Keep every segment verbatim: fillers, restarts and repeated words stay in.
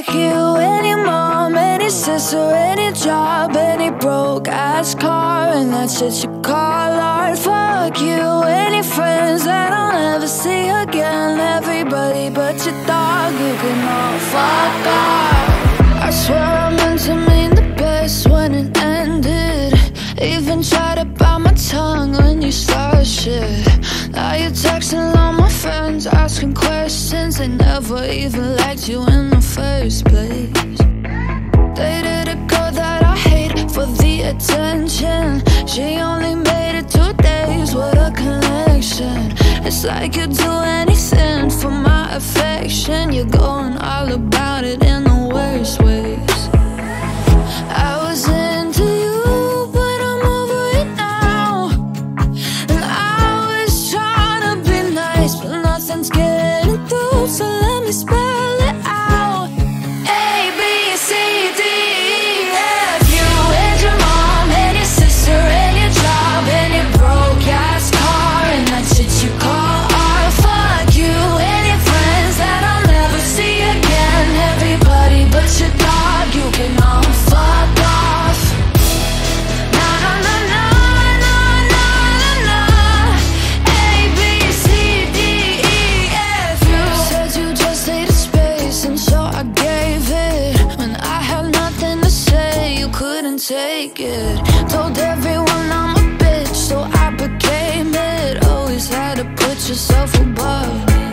Fuck you and your mom and your sister and your job and your broke ass car and that shit you call art. Fuck you and your friends that I'll never see again. Everybody but your dog, you can all fuck off. I swear I meant to mean the best when it ended. Even tried to bite my tongue when you started shit. Now you're texting all my friends, asking questions. They never even liked you in the first place. Dated a girl that I hate for the attention. She only made it two days, what a connection. It's like you'd do anything for my affection. You're going all about it in the worst ways. I was into you, but I'm over it now. And I was trying to be nice, but nothing's getting through, so let me spell it out. A, B, C, D, E, F. You and your mom and your sister and your job and your broke ass car and that shit you call art. Fuck you and your friends that I'll never see again. Everybody but your dog, you can all fuck off. Na na na na na na na na. A, B, C, D, E, F. You said you just needed space and so I gave it. When I had nothing to say, you couldn't take it. Told everyone I'm a bitch, so I became it. Always had to put yourself above me.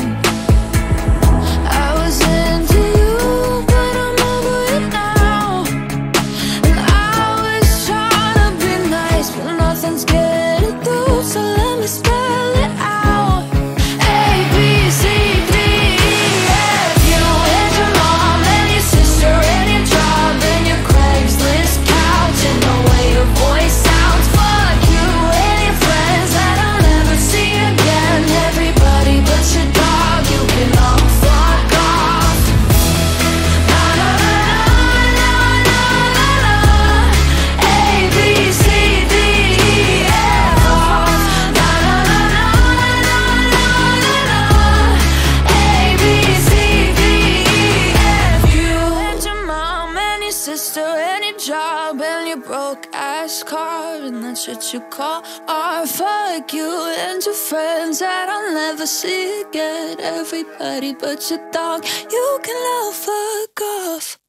I was into you, but I'm over it now. And I was trying to be nice, but nothing's getting through, so let me spell it out. A, B, C, D, E, F. You and your mom and your sister and your job and your Craigslist couch and the way your voice sounds. Fuck you and your friends that I'll never see again. Everybody but your dog, you can all fuck off. Na na na na na na na. A, B, C, D, E, F. Na na na na na na na na. A, B, C, D, E, F. You and your mom and your sister and your job and your broke ass car and that shit you call art. Fuck you and your friends that I'll never see again. Everybody but your dog, you can all fuck off.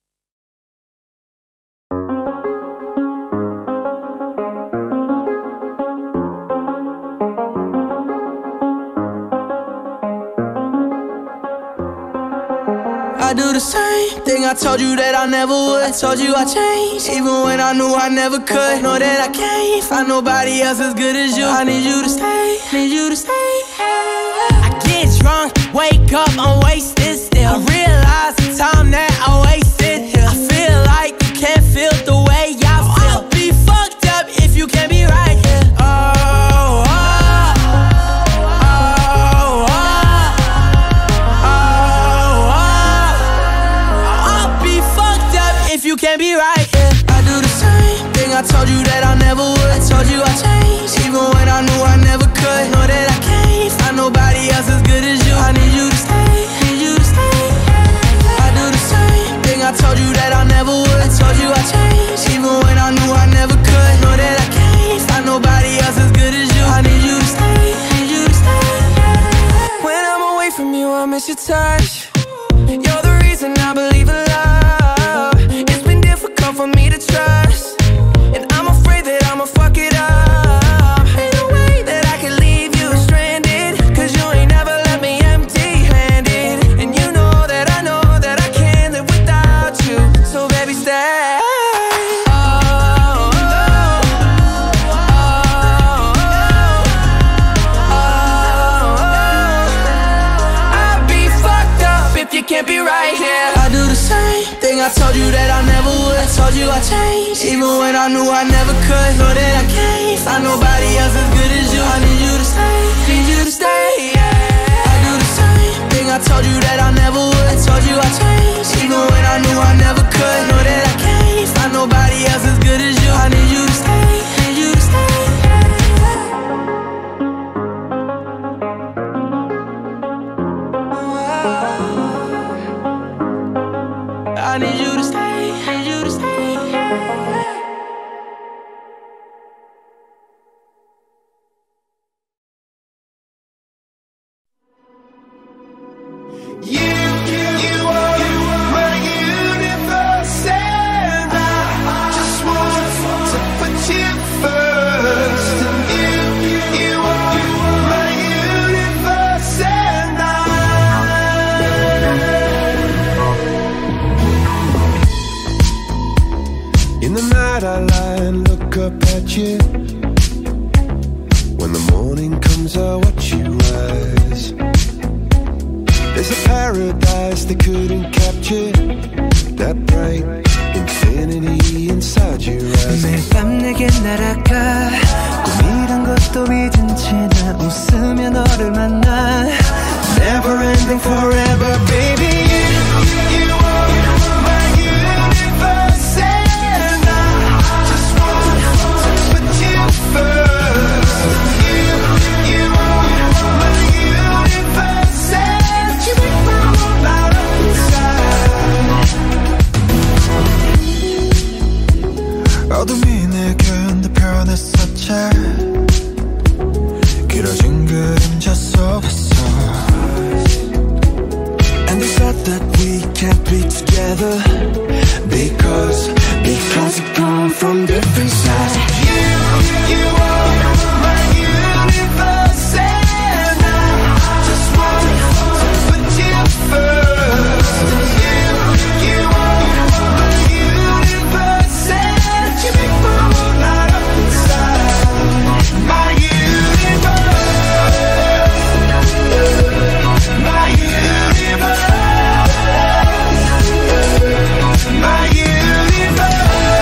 I do the same thing I told you that I never would. I told you I changed, even when I knew I never could. Know that I can't find nobody else as good as you. I need you to stay, need you to stay. I get drunk, wake up, I'm wasted still. I realize the time that I wasted here. I feel like you can't feel the way I feel. I'll be fucked up if you can't be right here. Oh, oh, oh, oh, oh, oh. I'll be fucked up if you can't be right here. I do the same thing I told you that I never would. I told you I changed, even when I knew I never could. Know that I can't find nobody else as good as you. I need you to stay, need you to stay. I do the same thing I told you that I never would. I told you I changed, even when I knew I never could. Know that I can't find nobody else as good as you. I need you to stay, need you to stay. When I'm away from you, I miss your touch. You're the reason I believe in love. It's been difficult for me to trust, and I'm afraid that I'ma fuck it up. Ain't no way that I can leave you stranded, cause you ain't never left me empty-handed. And you know that I know that I can't live without you, so baby stay. Oh, oh, oh, oh, oh. I'd be fucked up if you can't be right here. I do the same thing I told you that I never would. I told you I changed, even when I knew I never could. Know that I can't find nobody else as good as you. I need you to stay, need you to stay, yeah. I do the same thing I told you that I never would. I told you I changed, even when I knew I never could. Know that I can't find nobody else as good as you. I need you to stay, need you to stay. that I lie and look up at you. When the morning comes I watch you rise. There's a paradise they couldn't capture, that bright infinity inside your eyes. 매일 밤 내게 날아가 꿈이란 것도 잊은 채 나 웃으며 너를 만나. Never ending forever baby. You, you are my universe and I just want to put you first. You, you are my universe and you make my world light up inside. 어둠이 내게 흔들펴냈었지. 길어진 그림자 속에서. And they said that we can't be together Because, because we come from different sides. You, you are my universe and I just want to put you first. You, you are my universe and you make my world light up inside. My universe, my universe, my universe.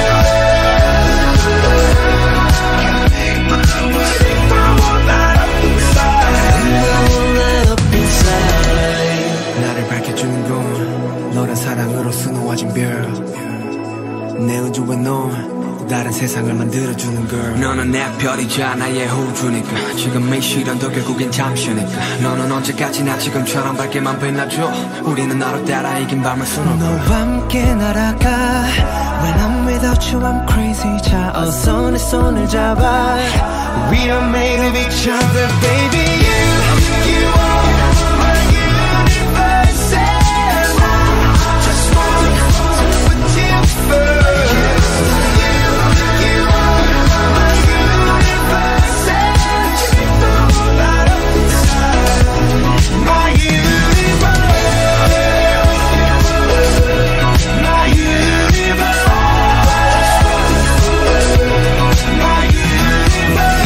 나를 밝혀주는 건 너란 사랑으로 수놓아진 별. 내 우주에 넌 다른 세상을 만들어주는 걸. 너는 내 별이자 나의 호주니까 지금 이 시련도 결국엔 잠시니까. 너는 언제까지나 지금처럼 밝게만 빛나줘. 우리는 너로 따라 이긴 밤을 수놓아. 너와 함께 날아가. When I'm without you I'm crazy. 자 어서 내 손을 잡아. We are made of each other baby. You, you are my universe and I just want to put you first. You, you are my universe and you make the world light up inside. My universe, my universe, my universe.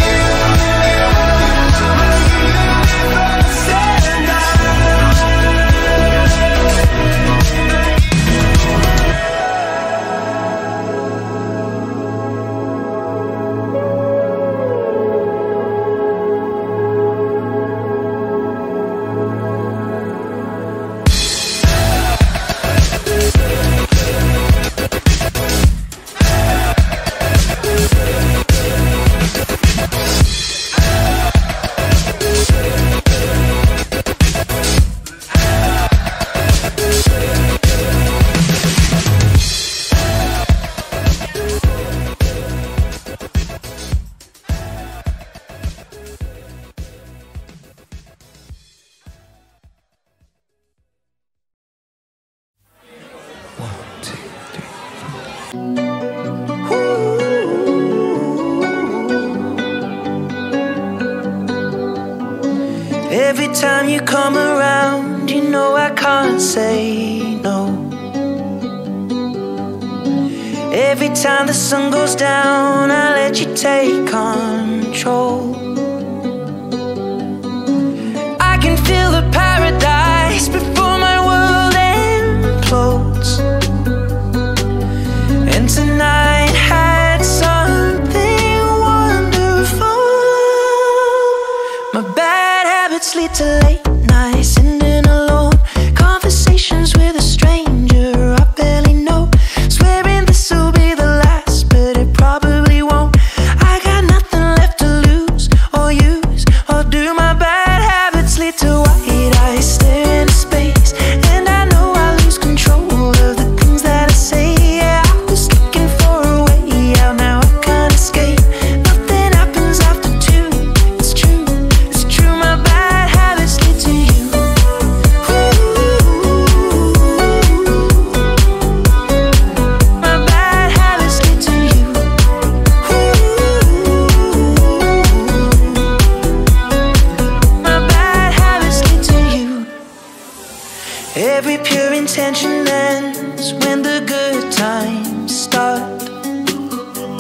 Every time you come around, you know I can't say no. Every time the sun goes down, I let you take control. I can feel the paradise before my world implodes. And tonight had something wonderful. My bad habits lead to late nights, sitting alone, conversations with a stranger I barely know, swearing this will be the last, but it probably won't. I got nothing left to lose or use, or do my bad habits lead to white eyes stare into space, and I know I lose control of the things that I say. Yeah, I was looking for a way out, now I can't escape. Nothing happens after two, it's true, it's true, my bad habits lead to you. My bad habits lead to you. My bad habits lead to you. Every pure intention ends when the good times start.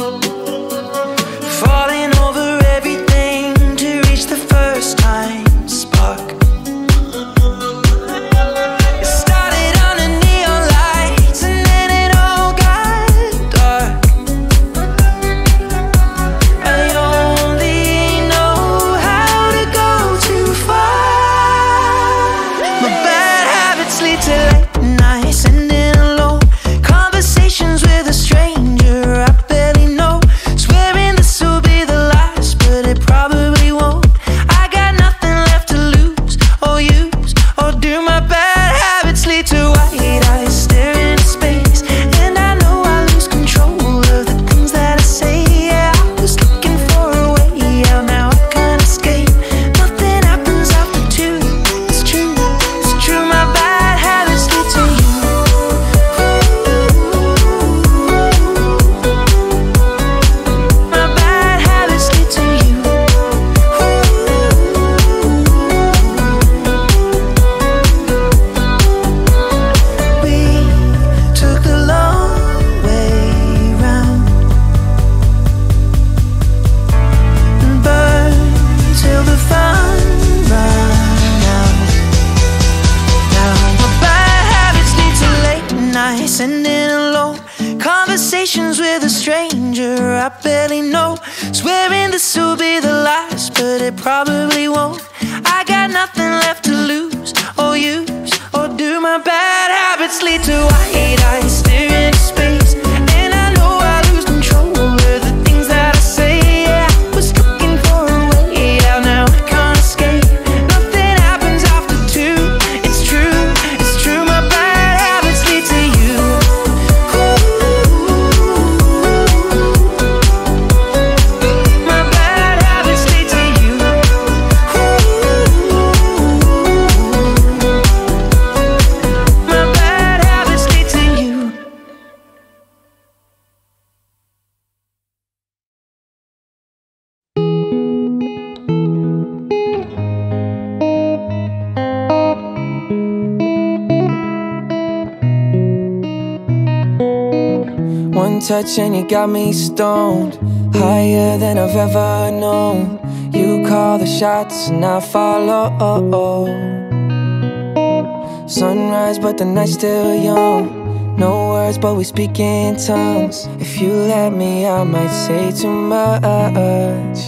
nights ending alone, conversations with a stranger I barely know, swearing this will be the last, but it probably won't. I got nothing left to lose or use, or do my bad habits lead to white eyes staring into space? And I know I lose control of the things that I say. Yeah, I was looking for a way out, now I can't escape. Nothing happens after two, it's true, it's true. My bad habits lead to you. My bad habits lead to you. My bad habits lead to you. One touch and you got me stoned, higher than I've ever known. You call the shots and I follow. Sunrise but the night's still young, no words but we speak in tongues. If you let me I might say too much.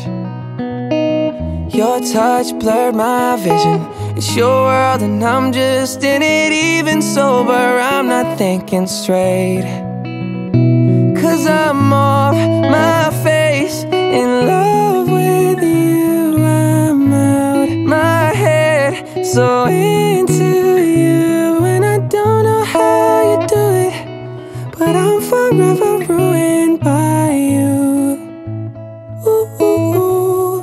Your touch blurred my vision, it's your world and I'm just in it. Even sober I'm not thinking straight, 'cause I'm off my face, in love with you. I'm out my head, so into you. And I don't know how you do it, but I'm forever ruined by you. Ooh, ooh, ooh.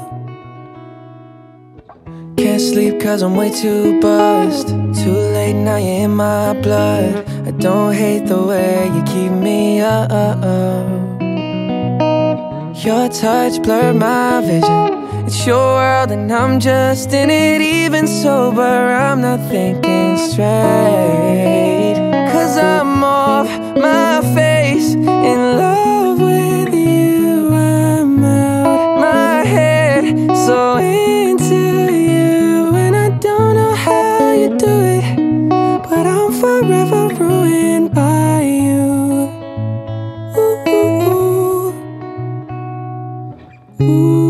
Can't sleep 'cause I'm way too buzzed. Too late now, you're in my blood. I don't hate the way you keep me up. Your touch blurred my vision, it's your world and I'm just in it. Even sober I'm not thinking straight, 'cause I'm off my face, in love with you. I'm out my head, so into you. And I don't know how you do it, but I'm forever ruined by you. Ooh, ooh, ooh. Ooh.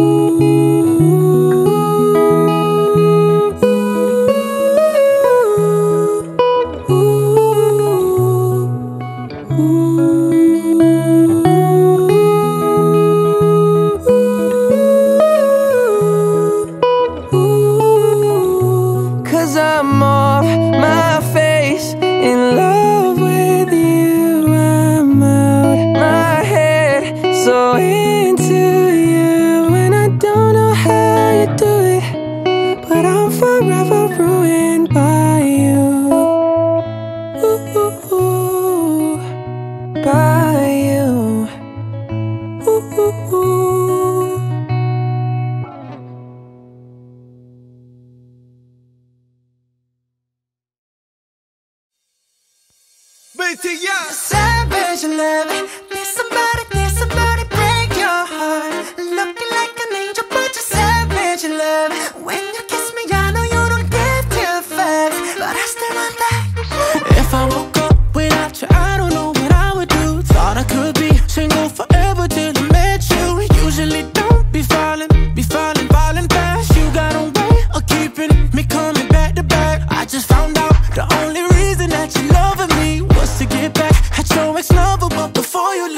Savage love, need somebody, need somebody break your heart. Looking like an angel, but you're savage love. When you kiss me, I know you don't give two fucks, but I still want that. If I woke up without you, I don't know what I would do. Thought I could be single forever till I met you. Usually don't be falling, be falling, falling fast. You got a way of keeping me coming back to back. I just found out the only reason that you loving me was to get back at your ex-lover, but before you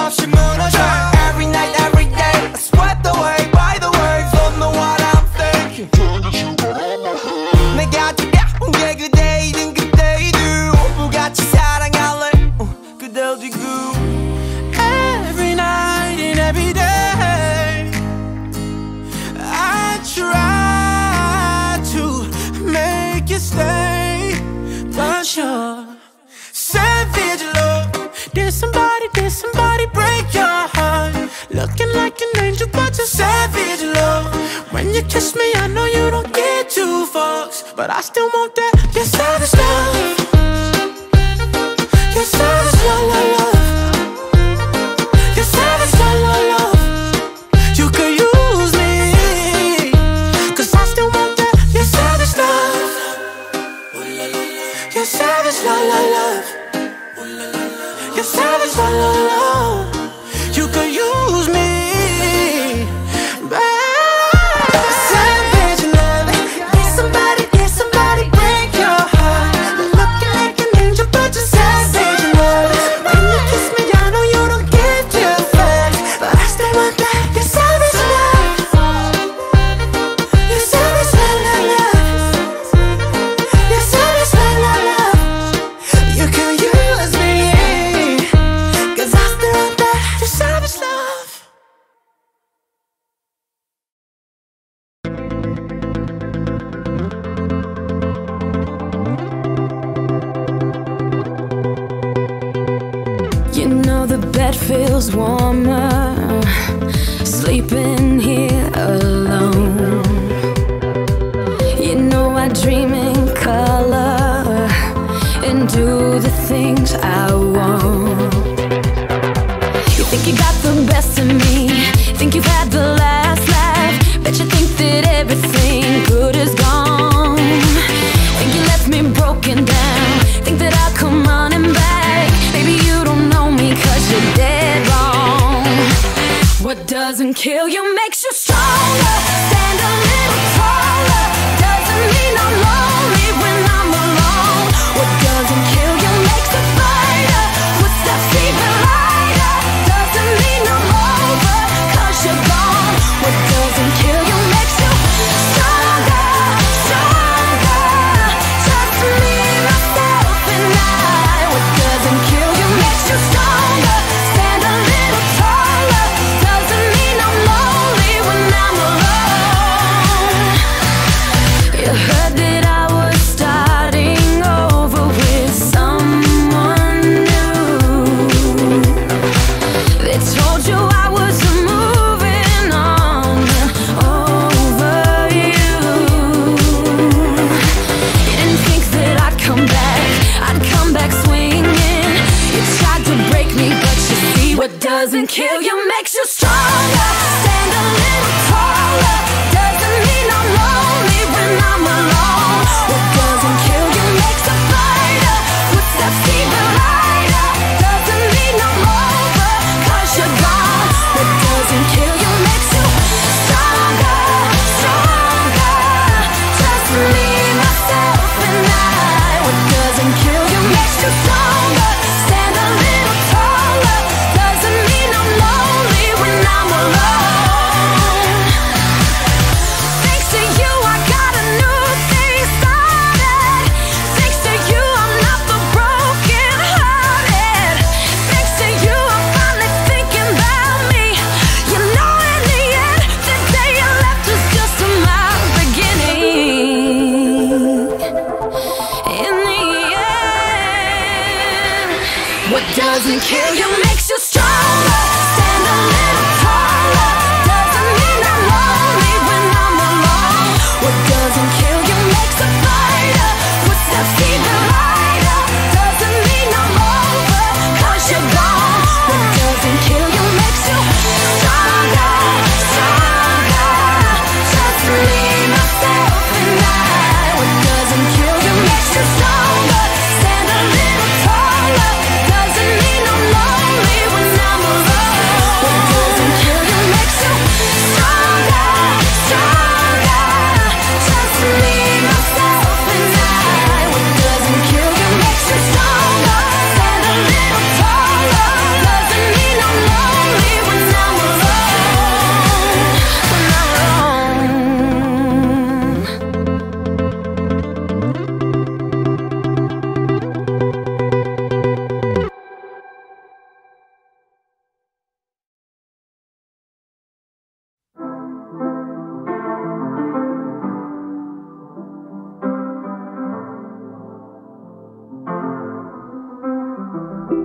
없이 무너져. Every night, every day, I swept away by the words. Don't know what I'm thinking. 내가 두려운 게 그대이든 그대이든 오브같이 사랑할래. uh, 그대 어디고. Every night and every day I try to make you stay, but you're savage love. Did somebody, did somebody break your heart? Looking like an angel, but you're savage love. When you kiss me, I know you don't get two fucks, but I still want that. You're savage love. You're savage love, love, love. You're savage love, love, love. You could use me, cause I still want that. You're savage love. You're savage love, love, love. You're savage love, love, love. You could use me, babe. Savage love. Did somebody, did somebody break your heart? Looking like an angel, but you're savage love. When you kiss me, I know you don't give two fucks, but I still want that. You're savage love. You're savage love, love, love. You're savage love, love, love. You can use me, cause I still want that. You're savage love. You know the bed feels warmer sleeping here alone. You know I dream in color and do the things I want. You think you got the best of me, think you've had the last laugh, bet you think that everything good is gone. Think you left me broken down, think that I'll come running back. Baby, you don't know me cause you're dead wrong. What doesn't kill you makes you stronger. Stand a little taller. Doesn't mean I'm lonely when I'm alone. What doesn't kill you makes a fighter. Footsteps even lighter. Doesn't mean I'm over cause you're gone. What doesn't kill you makes you stronger, stronger. Just me, myself and I. What doesn't kill you makes you stronger. Stand a little taller. Doesn't mean I'm lonely when I'm alone. You heard that I was starting over with someone new. They told you I was moving on over you. You didn't think that I'd come back, I'd come back swinging. You tried to break me, but you see what doesn't kill you makes you stronger. Stand a little taller. Doesn't mean I'm lonely when I'm alone. What doesn't kill you makes a fighter. Footsteps even lighter. Doesn't mean I'm over cause you're gone. What doesn't kill you makes you stronger, stronger. Just me, myself and I. What doesn't kill you makes you stronger. Stand a little taller. Doesn't mean I'm lonely when I'm alone. Thanks to you, I got a new thing started. Thanks to you, I'm not the broken hearted. Thanks to you, I'm finally thinking about me. You know, in the end, the day you left was just my beginning. In the end, what doesn't kill you makes you stronger. Stand a little taller. Doesn't mean I'm lonely when I'm alone. What doesn't kill you makes a fighter. Footsteps even lighter. Doesn't mean I'm over cause you're gone. What doesn't kill you makes you stronger, stronger. Just me, myself and I. What doesn't kill you makes you stronger. Stand a little taller. Doesn't mean I'm lonely when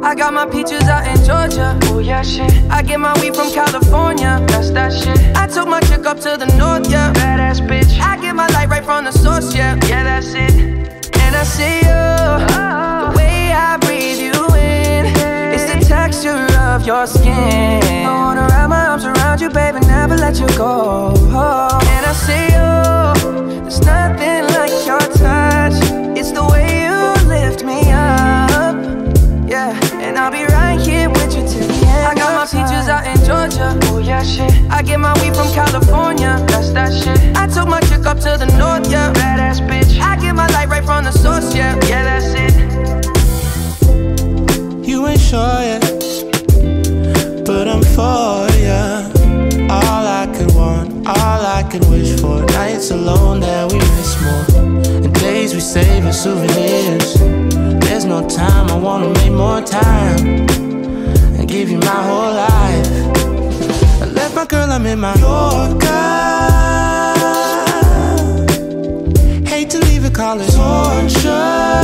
I got my peaches out in Georgia. Oh yeah, shit. I get my weed from California. That's that shit. I took my chick up to the north, yeah. Badass bitch. I get my light right from the source, yeah. Yeah, that's it. And I see you, the way I breathe you in. It's the texture of your skin. I wanna wrap my arms around you, baby, never let you go. And I see you, there's nothing like your touch. It's the way you lift me up, yeah. And I'll be right here with you till the end. I got my peaches out in Georgia. Oh yeah, shit. I get my weed from California. That's that shit. I took my chick up to the north, yeah. Badass bitch. I get my light right from the source, yeah. Yeah, that's it. You ain't sure yet, but I'm for ya. All I could want, all I could wish for. Nights alone that we miss more, and days we save as souvenirs. There's no time, I wanna make more time and give you my whole life. I left my girl, I'm in my Yorker. Hate to leave it, call it torture.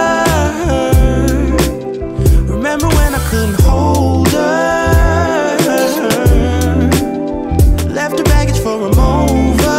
Remember when I couldn't hold her? Left her baggage for a mover.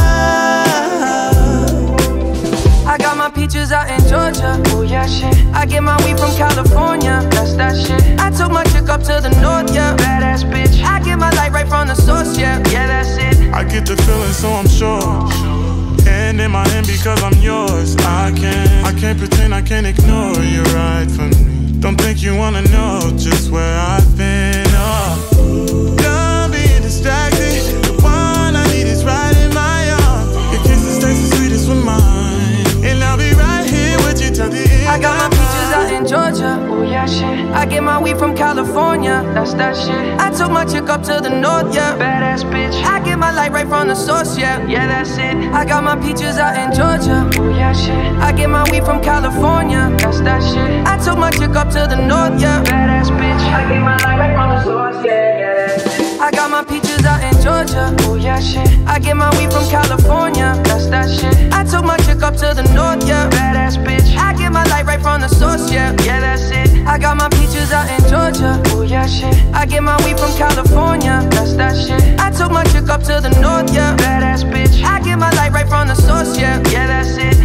I got my peaches out in Georgia. Oh yeah, shit. I get my weed from California. That's that shit. I took my chick up to the north, yeah. Badass bitch. I get my light right from the source, yeah. Yeah, that's it. I get the feeling, so I'm sure. And in my hand because I'm yours. I can't, I can't pretend, I can't ignore you right from me. Don't think you wanna know just where I've been. Oh, done being distracted. The one I need is right in my arms. Your kisses taste the sweetest with mine, and I'll be right here with you till the end. I got my peaches out in Georgia. Oh yeah, shit. I get my weed from California. That's that shit. I took my chick up to the north, yeah. Badass bitch. I get my light right from the source, yeah. Yeah, that's it. I got my peaches out in Georgia. Oh yeah, shit. I get my weed from California. That's that shit. I took my chick up to the north, yeah. Badass bitch. I get my light right from the source, yeah. Yeah, that's it. I got my peaches out in Georgia. Oh yeah, shit. I get my weed from California. That's that shit. I took my chick up to the north, yeah. Badass bitch. I get my light right from the source, yeah. Yeah, that's it. I got my peaches out in Georgia. Oh yeah, shit. I get my weed from California. That's that shit. I took my chick up to the north, yeah. Badass bitch. I get my light right from the source, yeah. Yeah, that's it.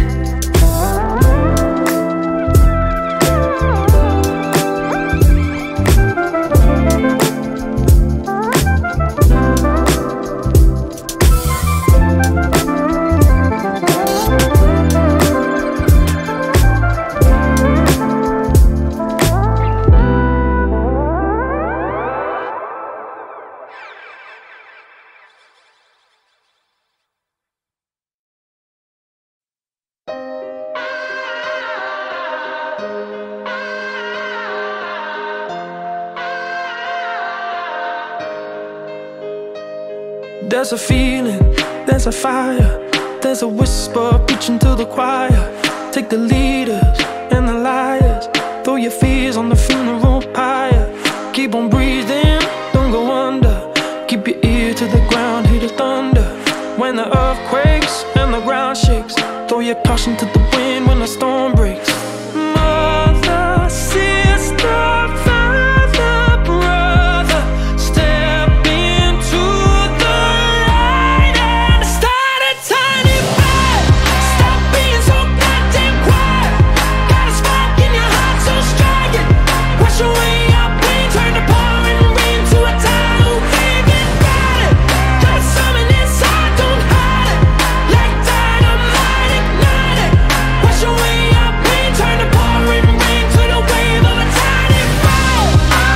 There's a feeling, there's a fire, there's a whisper preaching to the choir. Take the leaders and the liars, throw your fears on the funeral pyre. Keep on breathing, don't go under. Keep your ear to the ground, hear the thunder. When the earth quakes and the ground shakes, throw your caution to the wind when the storm breaks. Mother, sister, father, brother, step into the light and start a tiny fire. Stop being so goddamn quiet. Got a spark in your heart, so strike it. Wash away your pain, turn the pouring rain to a tidal wave and ride it. Got something inside, don't hide it. Like dynamite, ignite it. Wash away your pain, turn the pouring rain to the wave of a tiny fall.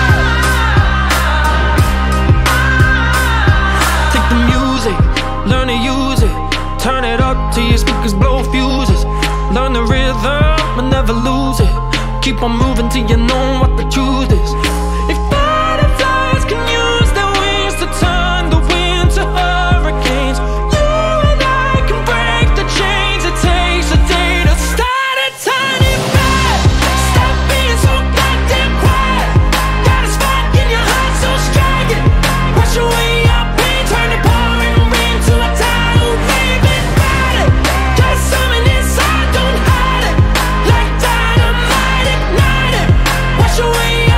Take the music, learn to use it. Turn it up till your speakers blow fuses. Learn the rhythm and never lose it. Keep on moving till you know what the truth is. If butterflies can use their wings to turn the wind to hurricanes, you and I can break the chains. It takes a day to start a tiny fire. Stop being so goddamn quiet. Got a spark in your heart, so strike it. Wash away your pain, turn the pouring rain to a tidal wave and ride it. Got something inside, don't hide it. Like dynamite, ignite it. Wash away your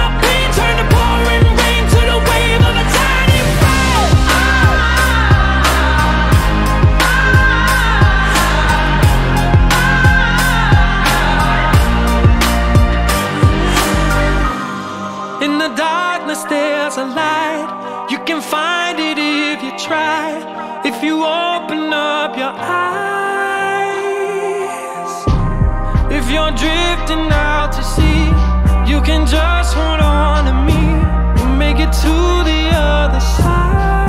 has a light. You can find it if you try. If you open up your eyes. If you're drifting out to sea, you can just hold on to me and make it to the other side.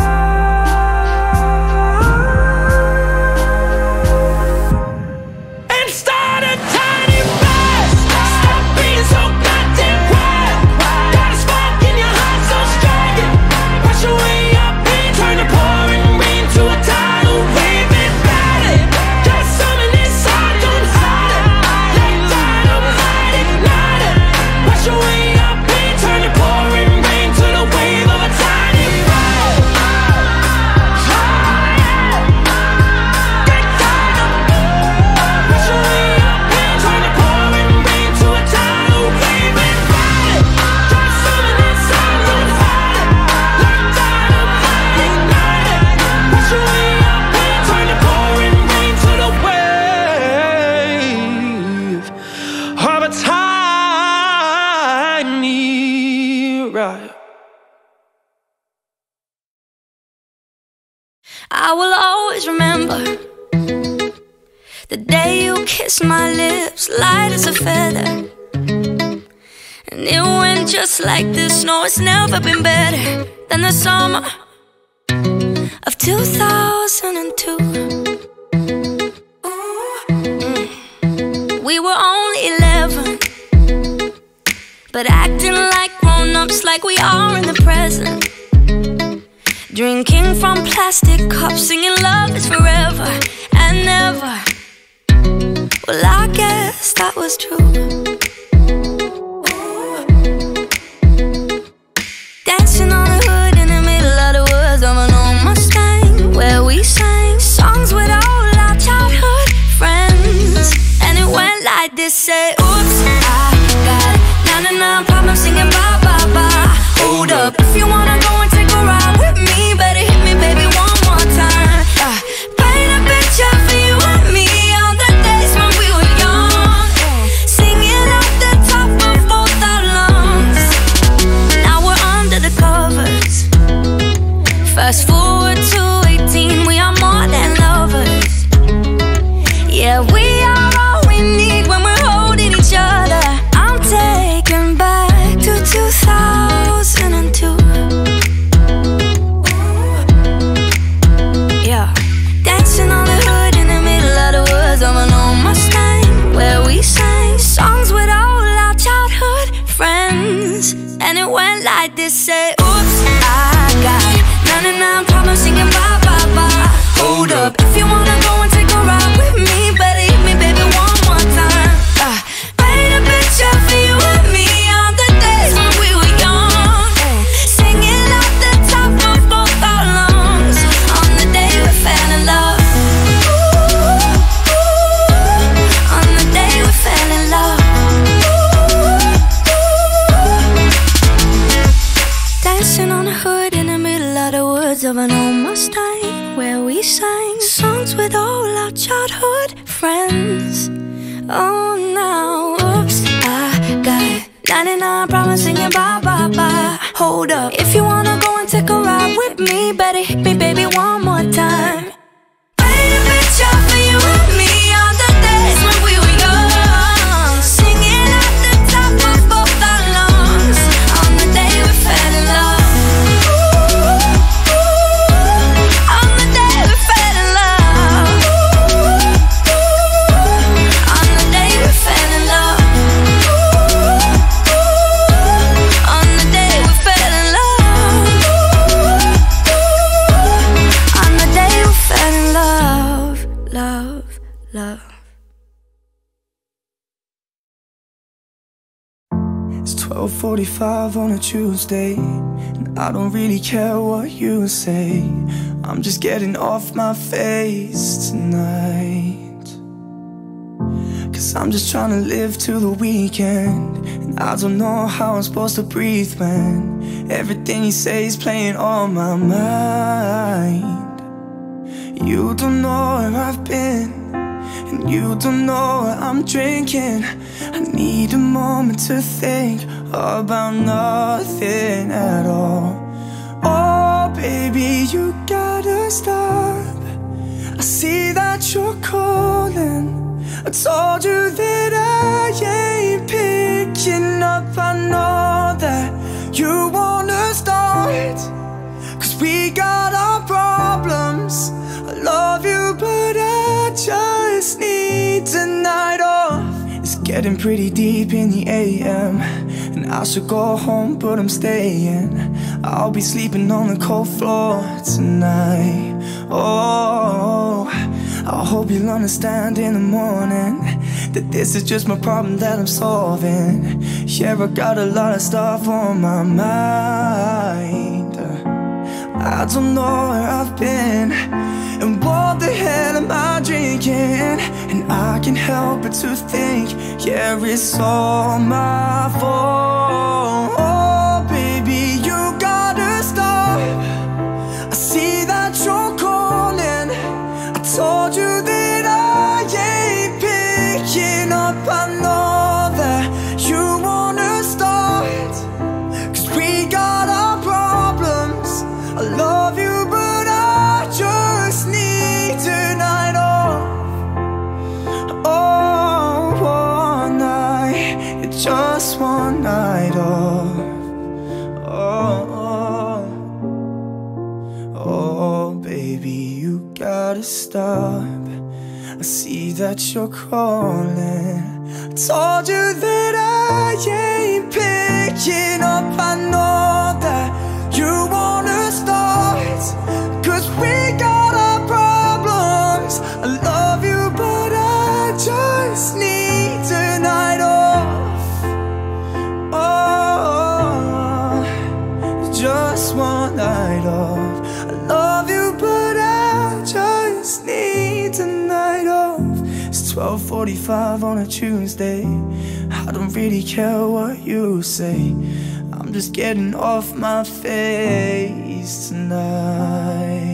And start a tiny fire. Stop being so goddamn quiet. Got a spark in your heart so striking. Push your way up and turn the pouring rain to a tidal wave and ride it. Got something inside, don't hide it. Like dynamite, ignite it. Push your way up and turn the pouring rain to the wave of a tiny fire. Push your way up and turn the pouring rain to a tidal wave and ride it. Got something inside, don't hide it. Like dynamite, ignite it. Push your way up and turn the pouring rain to the wave of a tiny riot. I will always remember the day you kissed my lips, light as a feather. And it went just like this. No, it's never been better than the summer of two thousand two. Mm. We were only eleven, but acting like grown-ups, like we are in the present. Drinking from plastic cups, singing love is forever and never. Well, I guess that was true. Dancing on the hood in the middle of the woods of an old Mustang, where we sang songs with all our childhood friends. And it went like this, say, oops, I got ninety-nine problems singing bye, bye, bye. Hold up, if you wanna go and take a ride with me, better hit me, baby, one more time. uh, Paint a picture for you and me on the days when we were young, singing off the top of both our lungs. Now we're under the covers. Fast forward to eighteen, we are more than lovers. Yeah, we are all we need when we're holding each other. I'm taken back to two thousand two. Yeah, dancing on the hood in the middle of the woods of an old Mustang, where we sang songs with all our childhood friends. And it went like this, say, oops, I got ninety-nine problems singing bye, bye, bye. Hold up, if you wanna go and take a ride with me, better hit me, baby, one more time. uh, Paint a picture for you and me on the days when we were young, singing off the top of both our lungs on the day we fell in love. Ooh, ooh, on the day we fell in love. Dancing on the hood in the middle of the woods of an old Mustang, where we sang songs with all our childhood friends. Oh, now, oops, I got ninety-nine problems singing bye, bye, bye. Hold up, if you wanna go and take a ride with me, better hit me, baby, one more time. Paint a picture for you and me on the days when we were young, singing at the top of both our lungs on the day we fell in love. Ooh, ooh, on the day we fell in love. Ooh, ooh, on the day we fell in love. Ooh, ooh, on the day we fell in love. Ooh, on the day we fell in love, love, love. It's twelve forty-five on a Tuesday, and I don't really care what you say. I'm just getting off my face tonight, 'cause I'm just trying to live till the weekend. And I don't know how I'm supposed to breathe when everything you say is playing on my mind. You don't know where I've been, and you don't know what I'm drinking. I need a moment to think about nothing at all. told you that I ain't picking up. I know that you wanna start, 'cause we got our problems. I love you, but I just need tonight off. It's getting pretty deep in the A M, and I should go home, but I'm staying. I'll be sleeping on the cold floor tonight. Oh, I hope you'll understand in the morning that this is just my problem that I'm solving. Yeah, I got a lot of stuff on my mind. I don't know where I've been, and what the hell am I drinking? And I can't help but to think, yeah, it's all my fault. Oh, baby, you gotta stop. I see that you're calling. I told you that I ain't picking up. I know that you wanna start, 'cause we got our problems. I love you, but I just need tonight off. Oh, one night, just one night off. Oh, oh, oh, baby, you gotta stop. I see that you're calling. I told you that I ain't picking up. I know that you wanna start, 'cause we got our problems. I love you, but I just need tonight off. Oh, just one night off. I love you, but I just need tonight off. It's twelve forty-five on a Tuesday. I don't really care what you say. I'm just getting off my face tonight.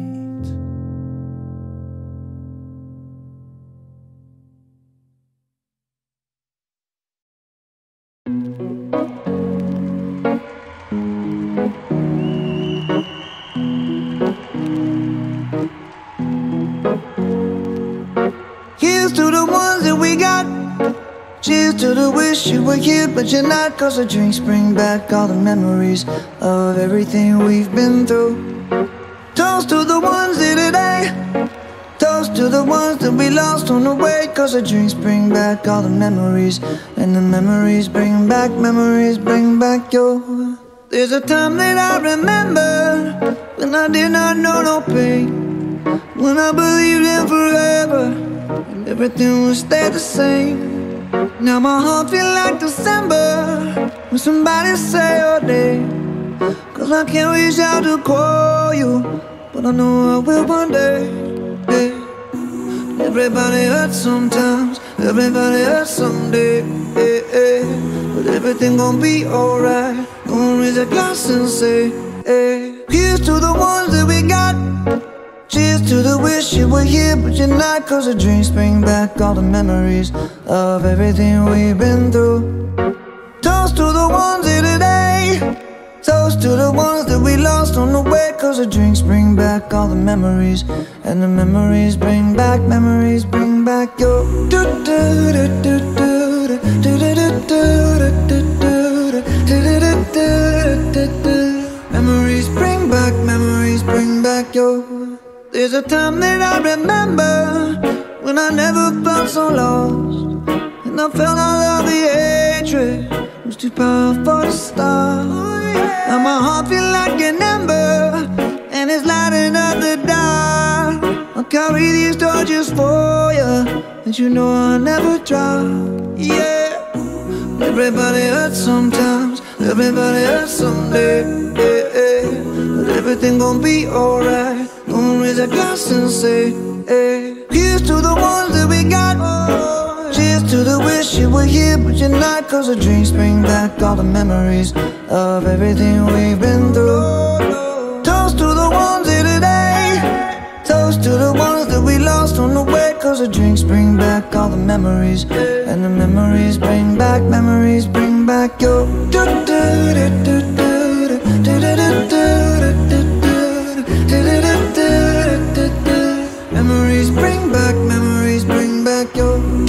Here's to the ones that we got. Cheers to the wish you were here, but you're not. 'Cause the drinks bring back all the memories of everything we've been through. Toast to the ones here today. Toast to the ones that we lost on the way. 'Cause the drinks bring back all the memories, and the memories bring back, memories bring back your. There's a time that I remember when I did not know no pain, when I believed in forever and everything would stay the same. Now my heart feel like December when somebody say your name. 'Cause I can't reach out to call you, but I know I will one day. Yeah. Everybody hurts sometimes, everybody hurts someday. Yeah, yeah. But everything gon' be alright. Gonna raise a glass and say, hey. Here's to the ones that we got. Cheers to the wish you were here, but you're not. 'Cause the drinks bring back all the memories of everything we've been through. Toast to the ones here today. Toast to the ones that we lost on the way. 'Cause the drinks bring back all the memories, and the memories bring back, memories bring back your. Memories bring back, memories bring back your. There's a time that I remember when I never felt so lost, and I felt all of the hatred was too powerful to stop. Now my heart feel like an ember, and it's lighting up the dark. I'll carry these torches for you, and you know I'll never drop. Yeah. Everybody hurts sometimes, everybody hurts someday. Yeah, yeah. But everything gon' be alright. Gonna raise a glass and say, hey. Here's to the ones that we got. Cheers to the wish you were here, but you're not. 'Cause the drinks bring back all the memories of everything we've been through. Toast to the ones here today. Toast to the ones that we lost on the way. 'Cause the drinks bring back all the memories, and the memories bring back, memories bring back your. Memories bring back, memories bring back your.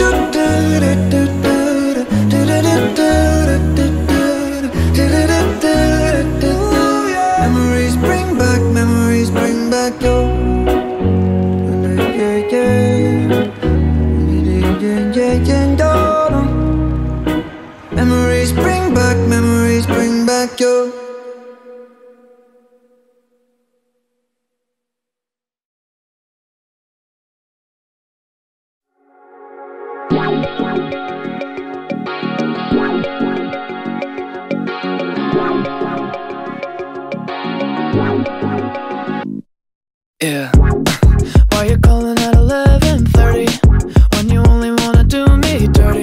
Yeah. Why you calling at eleven thirty when you only wanna do me dirty?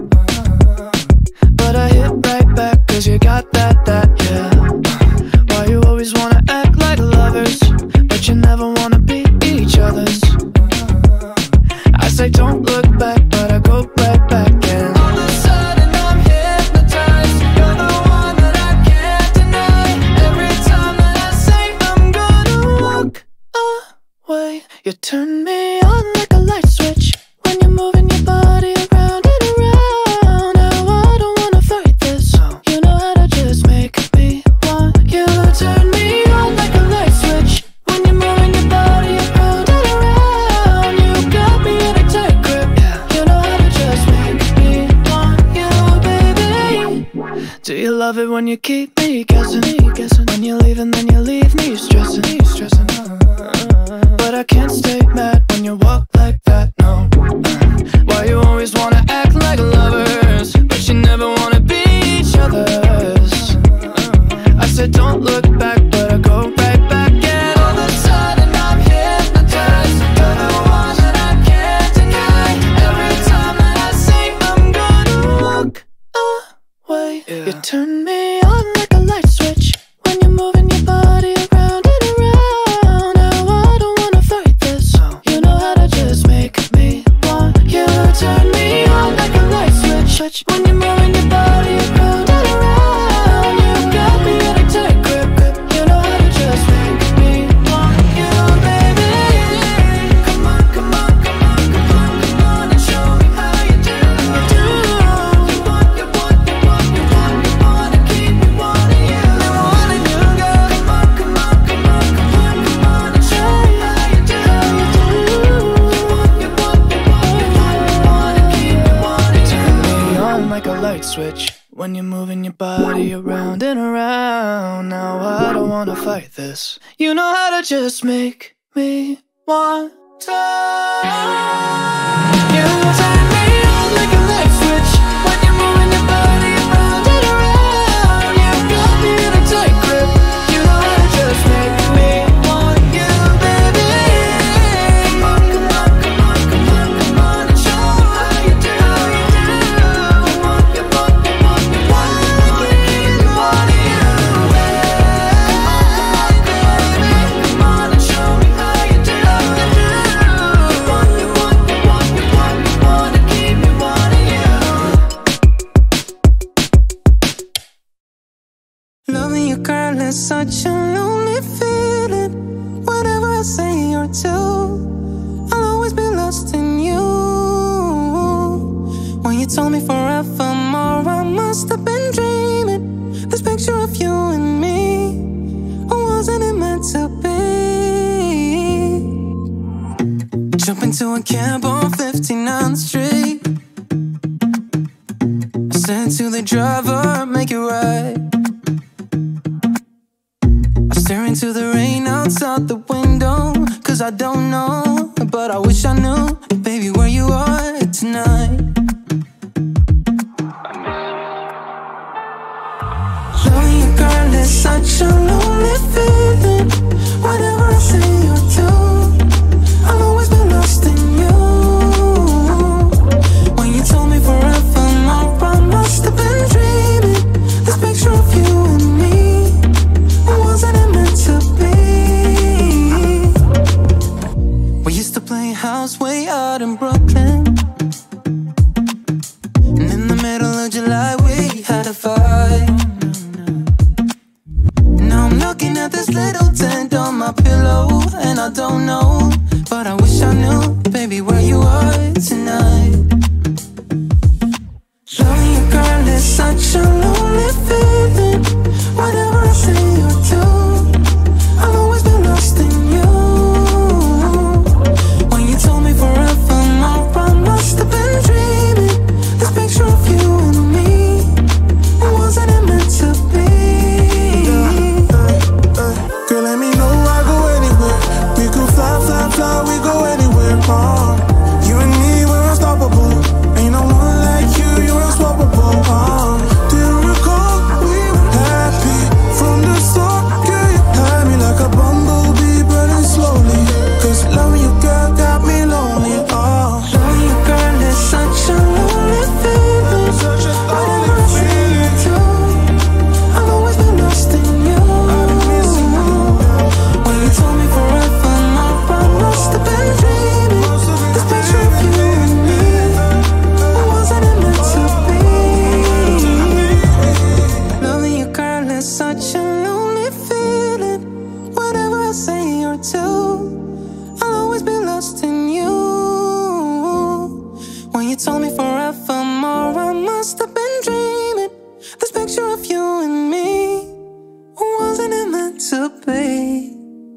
But I hit right back cause you got that, that, yeah. Why you always wanna act like lovers but you never wanna be each other's? I say don't look back but I go right back and all of a sudden I'm hypnotized. You're the one that I can't deny. Every time that I say I'm gonna walk away, you turn me on like a light switch when you're moving your body around and around. Now I don't wanna fight this. You know how to just make me want you. Turn me on like a light switch when you're moving your body around and around. You got me in a tight grip. You know how to just make me want you, baby. Do you love it when you keep me guessing? When you leave and then you leave me stressing, stressing. But I can't stay mad when you walk like that, no. Why you always wanna act like lovers but you never wanna be each other's? I said don't look back but I go right back and all of a sudden I'm hypnotized. You're the one that I can't deny. Every time that I say I'm gonna walk away, yeah. You turn me on like a light switch when you're moving your body around and around. Now I don't wanna fight this. You know how to just make me want you. Turn me on like a light switch when you're moving your body around and around. You got me in a tight grip. You know how to just make me want you, baby. Come on, come on, come on, come on, come on and show me how you do. You want, you want, you want, you want, you wanna keep me wanting you. Never wanted you, girl. Come on, come on, come on, come on, come on and show me how you do. You want, you want, you want, you want, you wanna keep me wanting you. Turn me on like a light switch when you're moving your body around and around. Now I don't wanna fight this. You know how to just make me want to. You turn me on like a light switch when you're moving your body around and around. You got me in a tight grip. You know how to just make me want you, baby. Come on, come on, come on, come on, come on and show me how you do. You want, you want, you want, you want, you wanna keep me wanting you. Come on, come on, baby, come on and show me how you do. You want, you want, you want, you want, you wanna keep me wanting you. Loving you, girl, is such a lonely feeling. Whatever I say or do, I'll always be lost in you. When you told me forevermore, I must have been dreaming. This picture of you and me, or wasn't it meant to be? Jump into a cab on fifty-ninth Street. I said to the driver, make it right. I stare into the rain outside the window, cause I don't know, but I wish I knew, baby, where you are tonight. Loving you, girl, is such a lonely feeling. Whatever I say or do, I'll always be lost in you. When you told me forevermore, I must have been dreaming. This picture of you and me, wasn't it meant to be? We used to play house way out in Brooklyn, and in the middle of July we had a fight. Now I'm looking at this little tent on my pillow, and I don't know, but I wish I knew, baby, where you are tonight. Loving you, girl, is such a lonely feeling. Whatever I say or do, I'll always be lost in you. When you told me forevermore, I must have been dreaming. This picture of you and me, wasn't it meant to be? Girl, let me know I go anywhere. We could fly, fly, meant to be.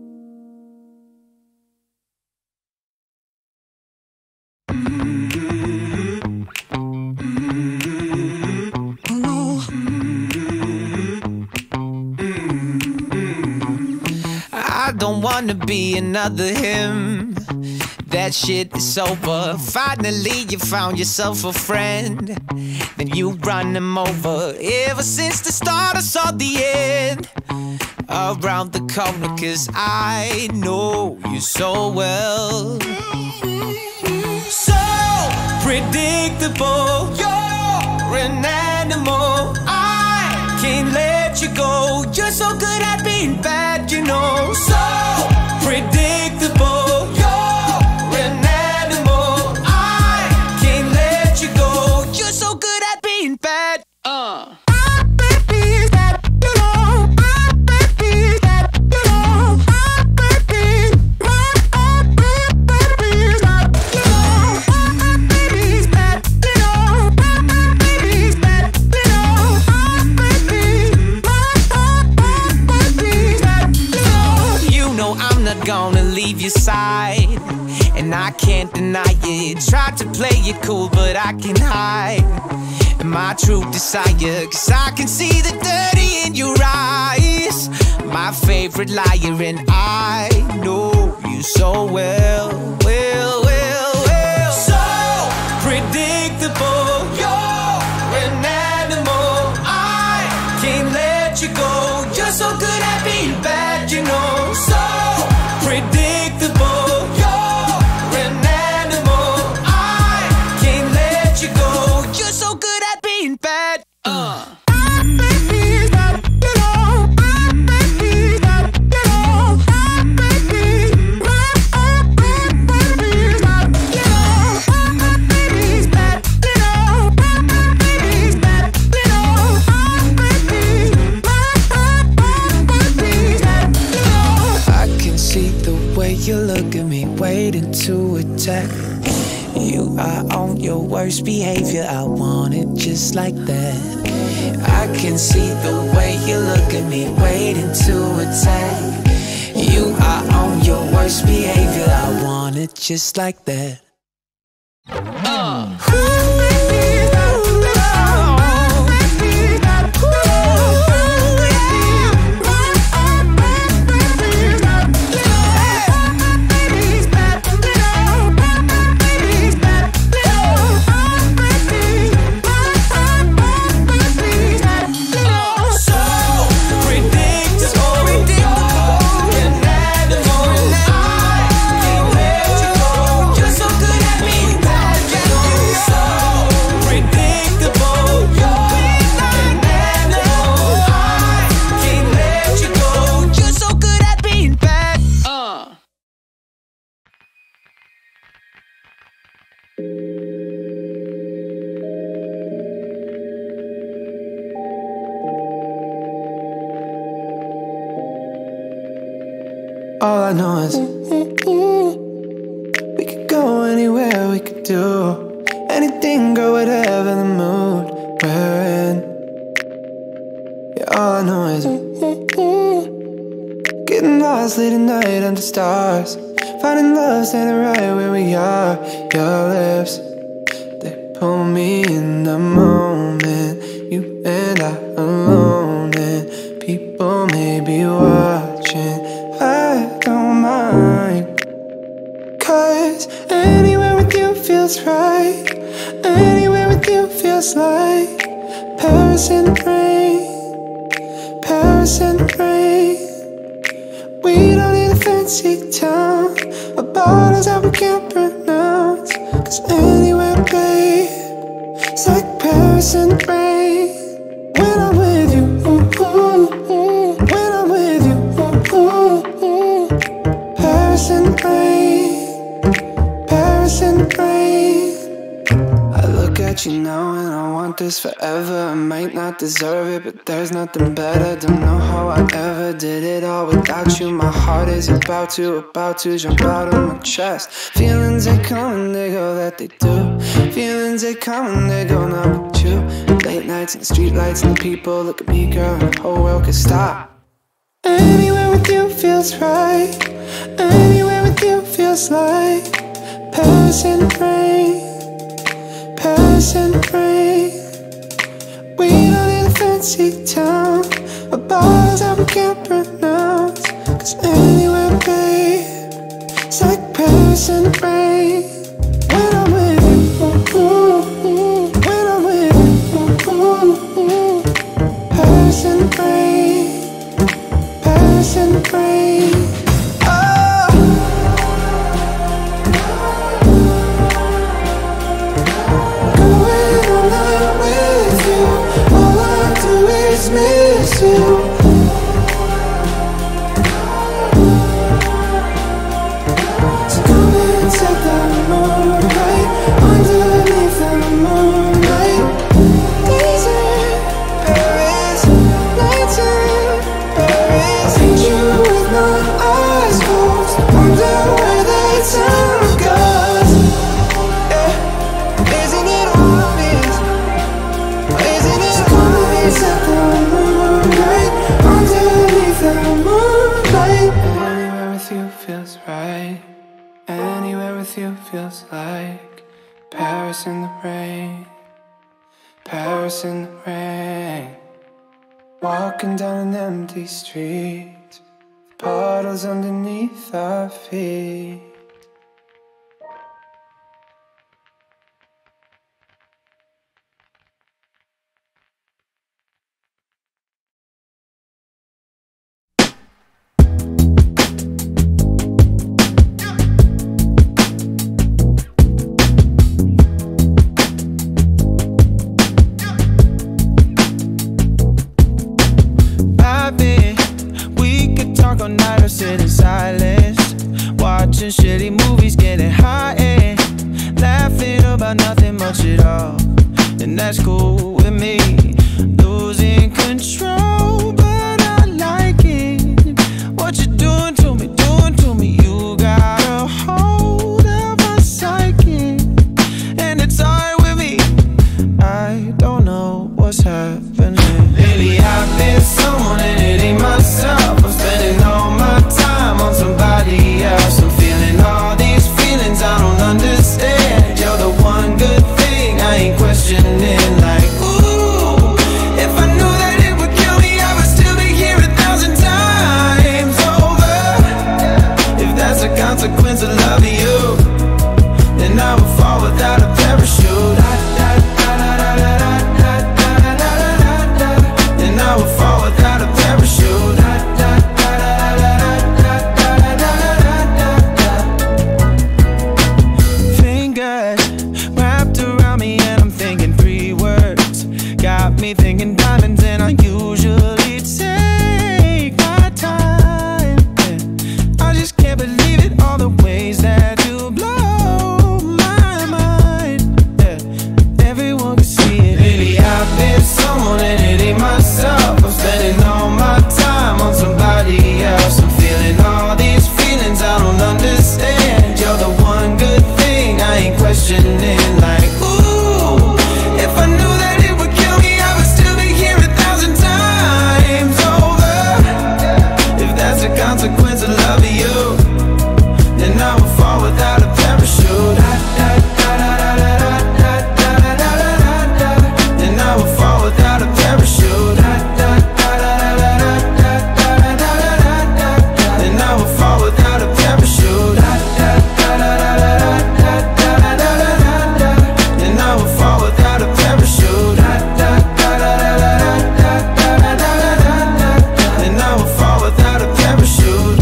I don't wanna be another him. That shit is over. Finally you found yourself a friend, then you run him over. Ever since the start I saw the end around the corner, cause I know you so well. So predictable, you're an animal. I can't let you go. You're so good at being bad, you know. So predictable, you're an animal. I can't let you go. You're so good at being bad. Uh. Gonna leave your side, and I can't deny it. Tried to play it cool, but I can hide my true desire, cause I can see the dirty in your eyes. My favorite liar, and I know you so well, well, well, well. So predictable, you're an animal. I can't let you go. You're so good at being bad, you know. So predictable, you're an animal. I can't let you go. You're so good at being bad. Uh. You look at me, waiting to attack. You are on your worst behavior. I want it just like that. I can see the way you look at me, waiting to attack. You are on your worst behavior. I want it just like that. Uh. All I know is we could go anywhere, we could do anything, girl, whatever the mood we're in. Yeah, all I know is getting lost late at night under stars, finding love standing right where we are. Your lips, they pull me in the moment. You and I alone, and people may be watching. I don't mind, cause anywhere with you feels right. Anywhere with you feels like Paris in the rain, Paris in the rain. We don't need a fancy town or bottles that we can't pronounce, cause anywhere, babe, it's like Paris in the rain. When I'm with you, ooh, ooh, ooh. When I'm with you, ooh, ooh. Paris in the rain, Paris in the rain. I look at you now and I want this forever. I might not deserve it, but there's nothing better. Don't know how I ever did it all without you. My heart is about to, about to jump out of my chest. Feelings, they come and they go, that they do. Feelings, they come and they go, not with you. Late nights and the street lights and the people. Look at me, girl, and the whole world could stop. Anyway, feels right. Anywhere with you feels like Paris in the rain, Paris in the rain. We don't need a fancy town, a bars that we can't pronounce. Cause anywhere, babe, it's like Paris in the rain. When I'm with you, ooh, ooh, when I'm with you, ooh, ooh, Paris in the rain, Paris in the rain. Oh. Going all night with you, all I do is miss you. So come and set the moonlight underneath the moonlight. Days in Paris, nights in Paris. Ain't you with my eyes closed? Wonder where the time goes. Yeah. Isn't it obvious? Isn't it obvious that the moonlight underneath the moonlight? Anywhere with you feels right. Anywhere with you feels like Paris in the rain, Paris in the rain. Walking down an empty street, puddles underneath our feet. All night or sit in silence, watching shitty movies, getting high and laughing about nothing much at all. And that's cool with me, losing control, but I like it. What you doing to me, doing to me? You got a hold of my psyche, and it's alright with me. I don't know what's happening. Lately I've been someone and it ain't myself. I'm spending all my time on somebody else. I'm feeling all these feelings I don't understand. You're the one good thing I ain't questioning. Like, ooh, if I knew that it would kill me, I would still be here a thousand times over. If that's a consequence of loving you, then I would fall without a parachute. Then I would fall without a parachute. Fingers wrapped around me and I'm thinking three words. Got me thinking diamonds and I usually take my time. I just can't believe it, all the ways that you blow my mind. Everyone can see it. Lately I've been someone and it ain't myself. I'm spending all my time on somebody else. I'm feeling all these feelings I don't understand. You're the one good thing I ain't questioning. Like, ooh, if I knew that it would kill me, I would still be here a thousand times over. If that's a consequence of loving you, then I would fall without a parachute. Then I would fall without a parachute. Then I would fall without a parachute. Then I would fall without a parachute. Then I would fall without a parachute.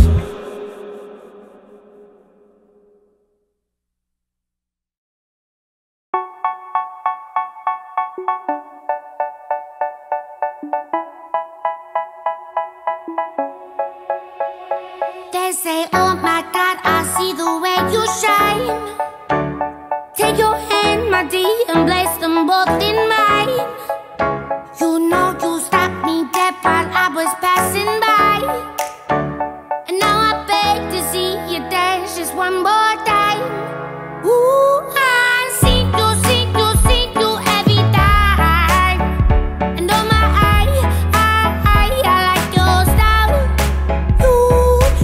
They say, oh my God, I see the way you shine. Take your hand, my dear, and place them both in mine. You know you stopped me dead while I was passing by. And now I beg to see you dance just one more time. Ooh, I see you, see you, see you every time. And oh my, I, I, I, I like your style. You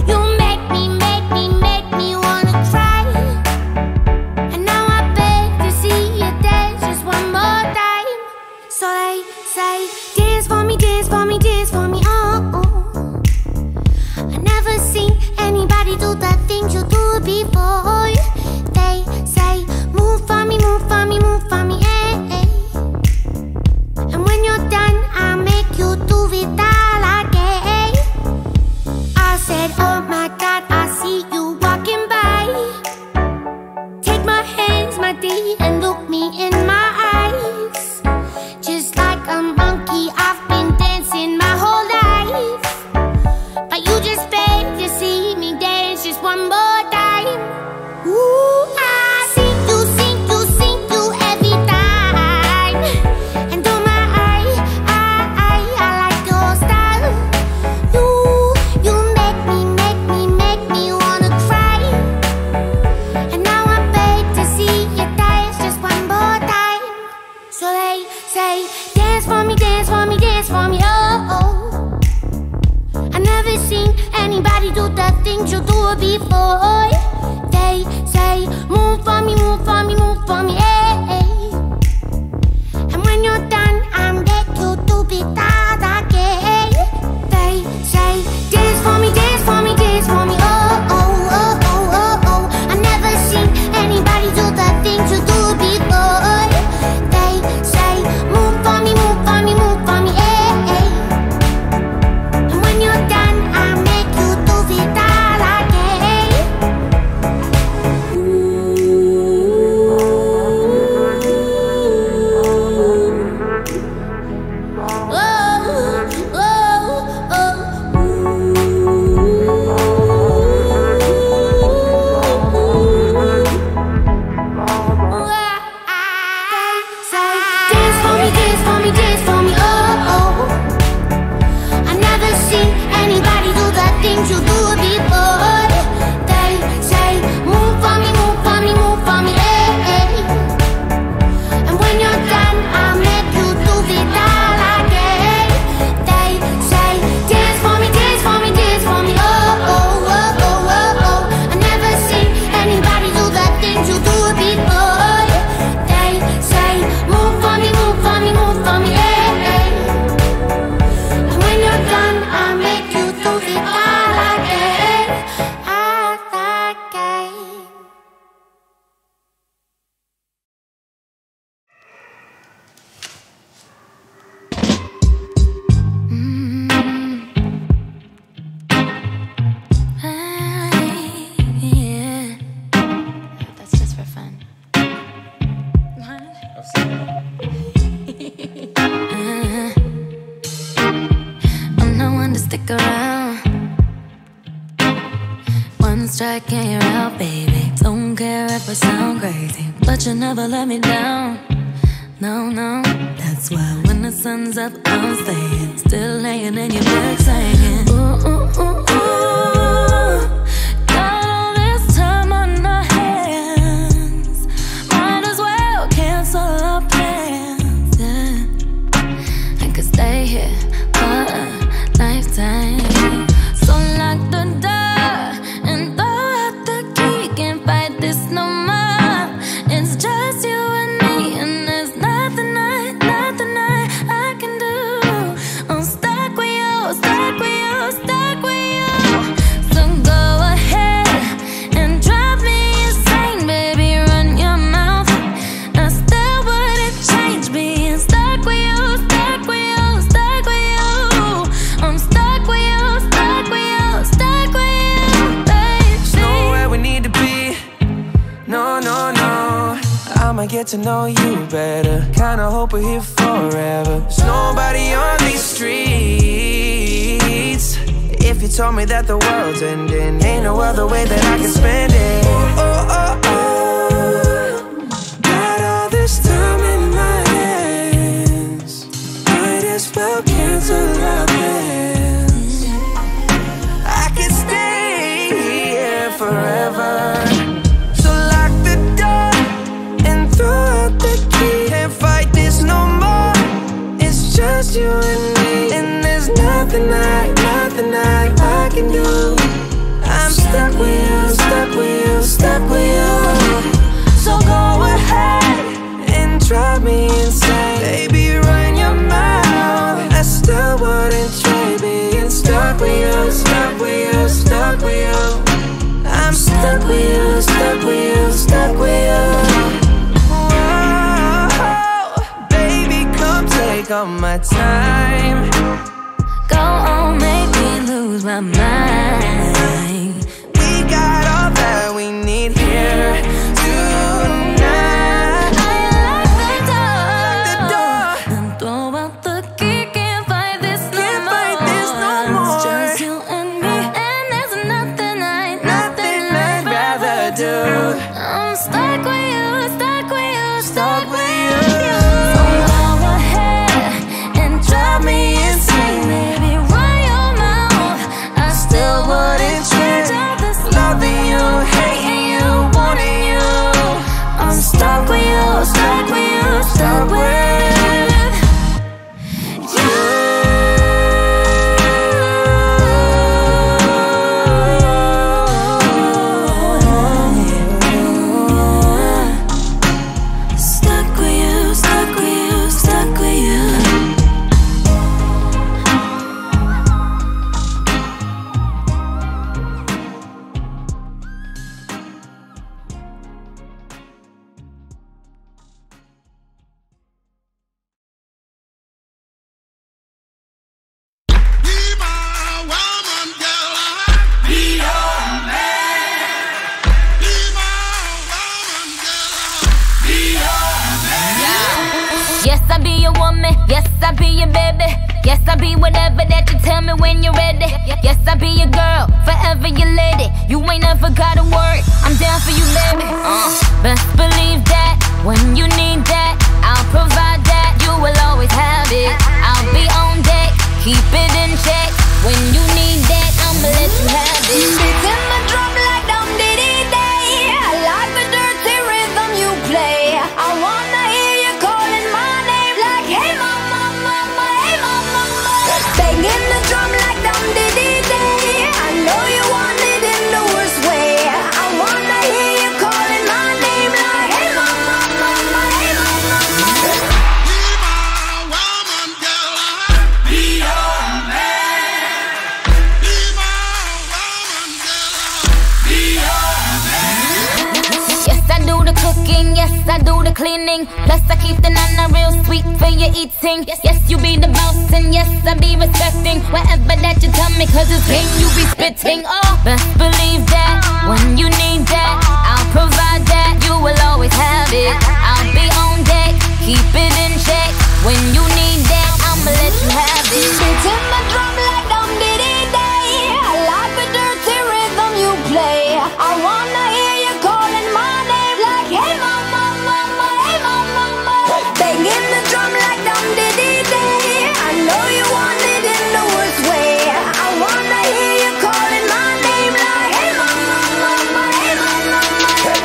anybody do the things you do before. They say, move for me, move for me, move for me, eh, eh. And when you're done, I'll make you do it all again. I said, oh my God, I see you walking by. Take my hands, my D, and look me in my eyes. Just like a monkey, I've been dancing my whole life. But you just beg to see me dance just one more time. Ooh, I see you, see you, see you every time. And oh my, I, I, I, I like your style. You, you make me, make me, make me wanna cry. And now I beg to see you dance just one more time. So they say, dance for me, dance for me, dance for me, oh, oh. I never seen anybody do the things you do before. They say, move for me, move for me, move for me, eh, eh. And when you're done, I'll make you do it all again. They say, dance for me, dance for me, dance for me, oh, oh, oh, oh, oh, oh. I never seen anybody do the things you do before. They say, move for me, move for me, move for me, eh, eh. And when you're done, I'll make you do it all again. Oh, oh, say, dance for me, dance for me, dance for me, oh, oh. I never seen anybody do the things you do before. They say, move for me, move for me, move for me, eh, eh. And when you're done, I'll make you do it all again. They say, dance for me, dance for me, dance for me, oh, oh, oh, oh, oh, oh. I never seen anybody do the things you do before. They say, move for me, move for me, move for me, eh, eh. And when you're done, I'll make you do it all again, all again. Mm. Hey, yeah. That's just for fun. Uh, I'm no one to stick around. One strike and you're out, baby. Don't care if I sound crazy, but you never let me down. No, no, that's why when the sun's up, I'm staying. Still laying in your bed singing. Ooh, ooh, ooh, ooh. Got all this time on our hands. Might as well cancel our plans, yeah. I could stay here for a lifetime. So lock the door and throw out the key. Can't fight this no more. It's just you and me, and there's nothing I, nothing I, I can do. I'm stuck with you, stuck with you, stuck with you. So go ahead and drive me insane, baby, run your mouth. I still wouldn't change being stuck with you, stuck with you, stuck with you. I'm stuck with you, stuck with you, stuck with you, baby. There's nowhere we need to be. No, no, no. I'ma get to know you better. Kinda hope we're here forever. There's nobody on these streets. If you told me that the world's ending, ain't no other way that I can spend it. Oh, oh, oh, oh. Got all this time in my hands. Might as well cancel our plans. I could stay here forever. So lock the door and throw out the key. Can't fight this no more. It's just you and me, and there's nothing I, nothing I, I can do. I'm stuck with you, stuck with you, stuck with you. So go ahead and drive me insane, baby, run your mouth. I still wouldn't trade being stuck with you, stuck with you, stuck with you. my time. Go on, make me lose my mind. We got all that we need here tonight. I lock the door, and throw out the key. Can't fight this no Can't more. fight this no more. It's just you and me, and there's nothing I, Nothing I'd rather do. I'm stuck with you, stuck with you, stuck with you. So go ahead and drive me insane, baby. Run your mouth, I still wouldn't change all this loving you, hating you, wanting you. I'm stuck with you, stuck with you, stuck with you. Stuck with you, stuck with you, stuck with you. Yes, I be your woman. Yes, I be your baby. Yes, I be whatever that you tell me when you're ready. Yes, I be your girl, forever your lady. You ain't never gotta worry, I'm down for you, baby. Uh, best believe that when you need that, I'll provide that. You will always have it. I'll be on deck, keep it in check. When you need that, I'ma let you have it. Beating my drum like dum diddy day. I like the dirty rhythm you play. I wanna hear you calling my name like, hey mama, mama, hey mama, mama. Banging the drum like dum diddy day. I know you want it in the worst way. I wanna hear you calling my name like, hey mama, mama, hey mama, mama. Yes, I do the cooking, yes, I do the cleaning. Plus, I keep the nana real sweet for your eating. Yes, yes, you be the boss, and yes, I be respecting whatever that you tell me, cause it's game you be spitting. Oh, best believe that when you need that, I'll provide that. You will always have it. I'll be on deck, keep it in check. When you need that, I'ma let you have it. Beating my drum like dum diddy day. I like the dirty rhythm you play. I wanna hear you calling my name like, hey mama, mama, hey mama, mama. Banging the drum like dum diddy day. I know you want it in the worst way. I wanna hear you calling my name like, hey mama, mama, hey mama, mama.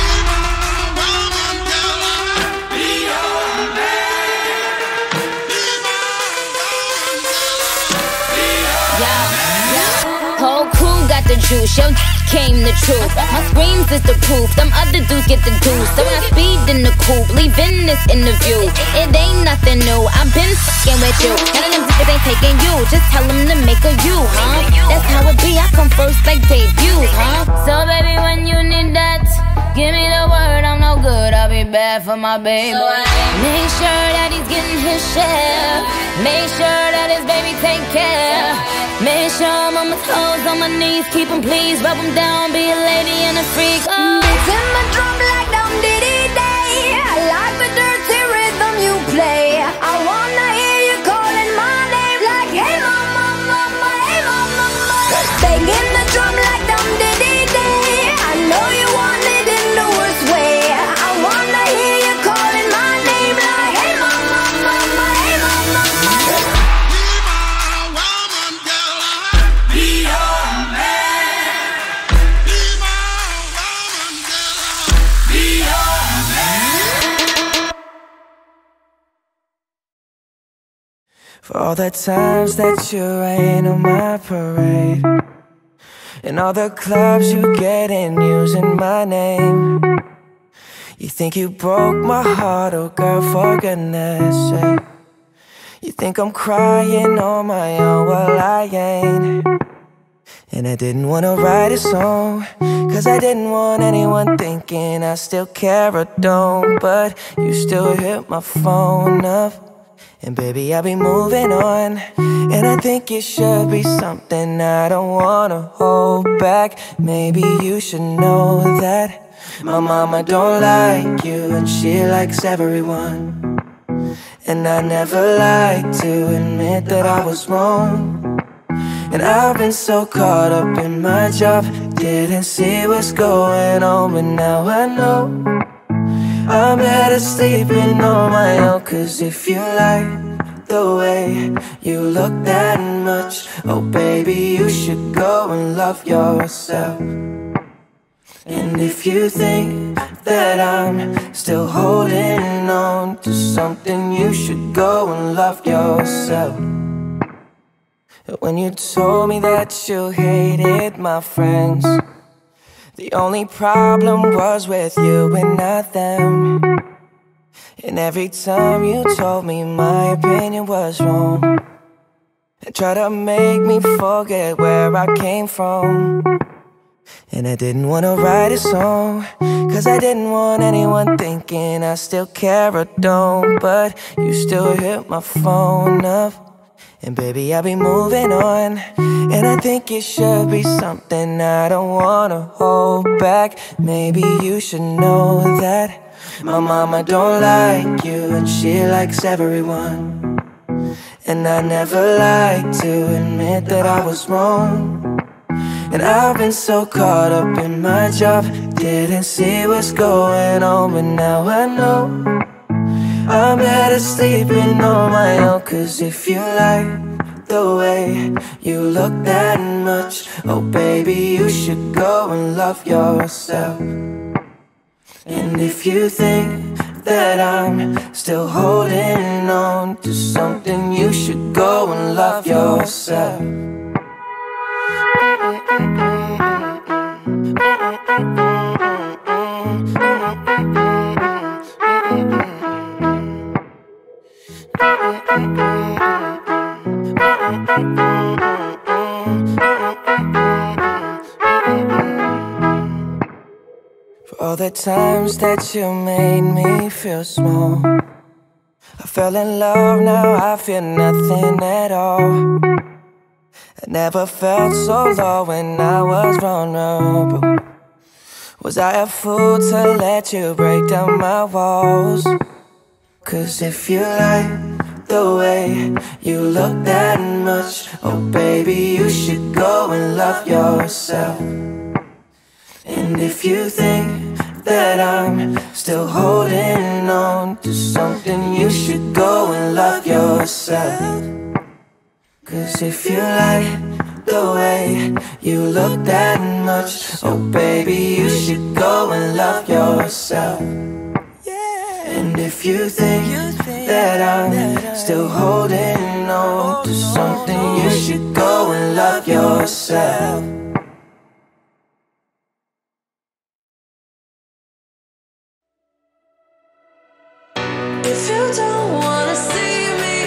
Whole crew got the juice, yo came the truth. My screams is the proof, them other dudes get the deuce. So when I speed in the coupe, leaving this interview, it ain't nothing new, I've been fucking with you. None of them bitches ain't taking you, just tell them to make a you, huh? That's how it be, I come first like debuts, huh? So baby, when you need that, give me the word, I'm no good, I'll be bad for my baby. So make sure that he's getting his share, make sure that his baby take care. Make sure I'm on my toes, on my knees, keep him please, rub him down, be a lady and a freak. Oh. Beating my drum like dum diddy day. I like the dirty rhythm you play. I wanna hear you calling my name like, hey mama, mama, hey mama, mama. Banging the drum like dum diddy day. I know you want it in the worst way. I wanna hear you calling my name like, hey mama, mama, hey mama, mama. For all the times that you rain on my parade, and all the clubs you get in using my name. You think you broke my heart, oh girl, for goodness sake. You think I'm crying on my own, well I ain't. And I didn't wanna write a song, cause I didn't want anyone thinking I still care or don't. But you still hit my phone up, And baby, I'll be moving on. And I think it should be something I don't wanna hold back. Maybe you should know that my mama don't like you and she likes everyone. And I never like to admit that I was wrong. And I've been so caught up in my job, didn't see what's going on, but now I know I'm better sleeping on my own. Cause if you like the way you look that much, oh baby, you should go and love yourself. And if you think that I'm still holding on to something, you should go and love yourself. When you told me that you hated my friends, the only problem was with you and not them. And every time you told me my opinion was wrong, and tried to make me forget where I came from. And I didn't want to write a song, cause I didn't want anyone thinking I still care or don't. But you still hit my phone up, and baby, I'll be moving on. And I think it should be something I don't wanna hold back. Maybe you should know that my mama don't like you and she likes everyone. And I never like to admit that I was wrong. And I've been so caught up in my job, didn't see what's going on, but now I know I'm better sleeping on my own. Cause if you like the way you look that much, oh baby, you should go and love yourself. And if you think that I'm still holding on to something, you should go and love yourself. For all the times that you made me feel small, I fell in love, now I feel nothing at all. I never felt so low when I was vulnerable. Was I a fool to let you break down my walls? Cause if you like the way you look that much, oh baby, you should go and love yourself. And if you think that I'm still holding on to something, you should go and love yourself. Cause if you like the way you look that much, oh baby, you should go and love yourself. And if you think that I'm still holding on to something, you should go and love yourself. If you don't wanna see me,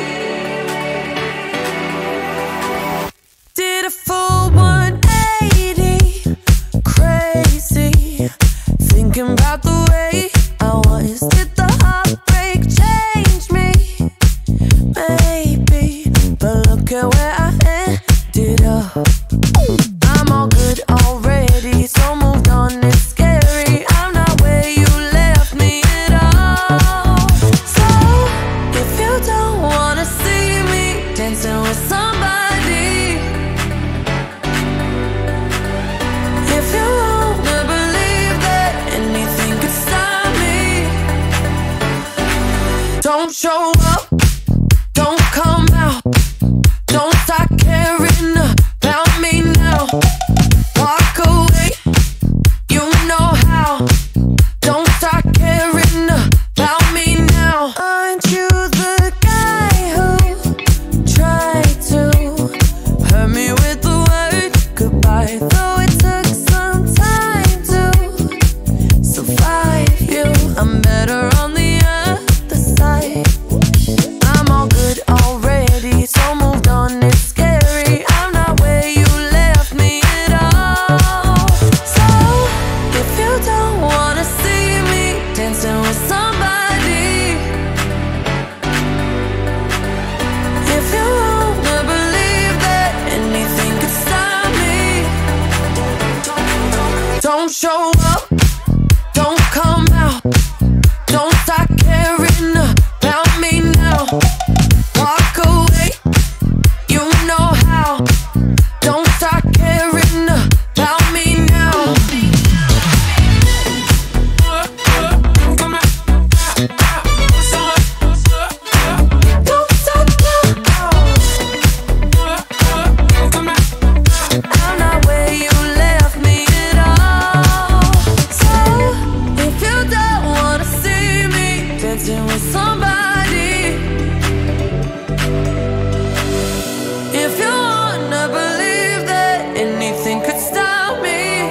did a full one eighty, crazy, thinking about the way I was. Did the heartbreak change me? Maybe, but look at where I ended up. I'm all good already, so moved on, it's scary. I'm not where you left me at all. So, if you don't wanna see me dancing with somebody, if you wanna believe that anything could stop me, don't show up, don't come out, don't start caring about me now. Walk away, you know how. Don't start caring about me now. Aren't you the guy who tried to hurt me with the word goodbye? Though it took some time to survive you, I'm better on the other side. Don't show up, don't come out, don't start caring about me now. Walk away, you know how. Don't start caring about me now. Don't stop now. I'm not where you left me at all. So if you don't wanna see me dancing with somebody, if you wanna believe that anything could stop me,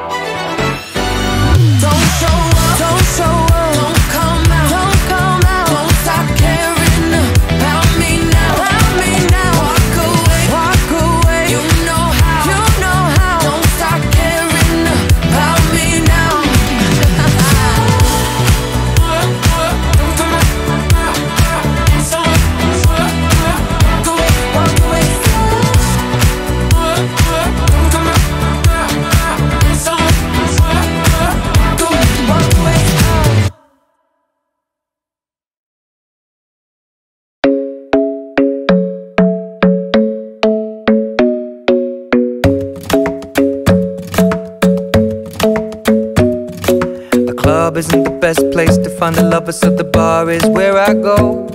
don't show up, don't show up, don't come out, don't come out, don't stop caring about me now, about me now. Walk away, walk away, you know how, you know how. Don't stop caring about me now. Walk away. The club isn't the best place to find the lovers, so the bar is where I go.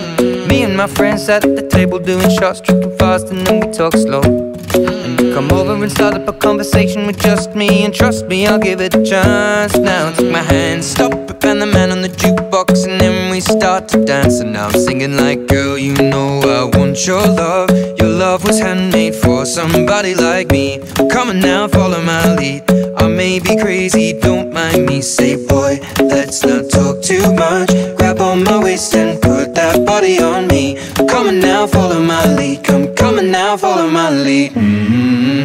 Me and my friends sat at the table doing shots, tripping fast, and then we talk slow. And you come over and start up a conversation with just me, and trust me, I'll give it a chance. Now take my hand, stop it, and the man on the jukebox, and then we start to dance. And now I'm singing like, girl, you know I want your love. Your love was handmade for somebody like me. Come on now, follow my lead. I may be crazy, don't mind me. Say, boy, let's not talk too much. Grab on my waist and put that body on me. Come on now, follow my lead. Come, come on now, follow my lead. Mm-hmm.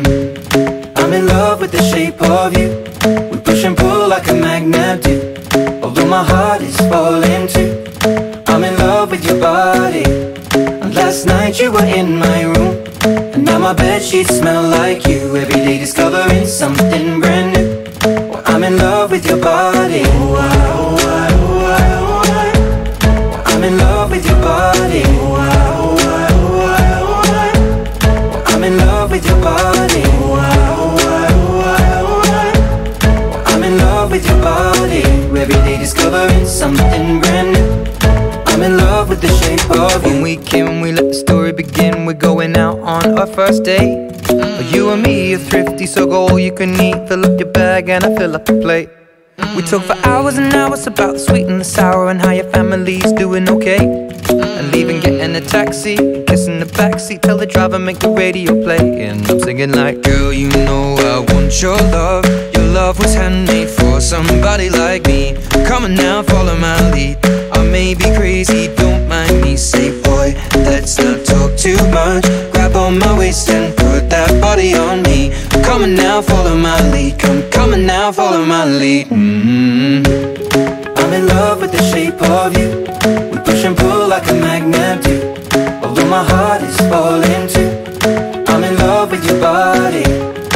I'm in love with the shape of you. We push and pull like a magnet do. Although my heart is falling too. I'm in love with your body. And last night you were in my room, and now my bedsheets smell like you. Every day discovering something brand new. Well, I'm in love with your body. Oh, I, oh, I, oh, I, oh, I. Well, I'm in love with your body. Oh, I, oh, I, oh, I, oh, I. Well, I'm in love with your body. Oh, I, oh, I, oh, I, oh, I. Well, I'm in love with your body. Every day discovering something brand new. I'm in love with the shape of you. When we came, we let the story begin. We're going out on our first date. You and me are thrifty, so go all you can eat. Fill up your bag and I fill up the plate. We talk for hours and hours about the sweet and the sour, and how your family's doing okay. And leaving, getting a taxi, kissing the backseat, tell the driver make the radio play. And I'm singing like, girl, you know I want your love. Your love was handmade for somebody like me. Come on now, follow my lead. I may be crazy, don't mind me. Say, boy, let's not talk too much. Grab on my waist and put that body on me. Come on now, follow my lead. Come, come on now, follow my lead. Mm-hmm. I'm in love with the shape of you. We push and pull like a magnet do. Although my heart is falling too. I'm in love with your body.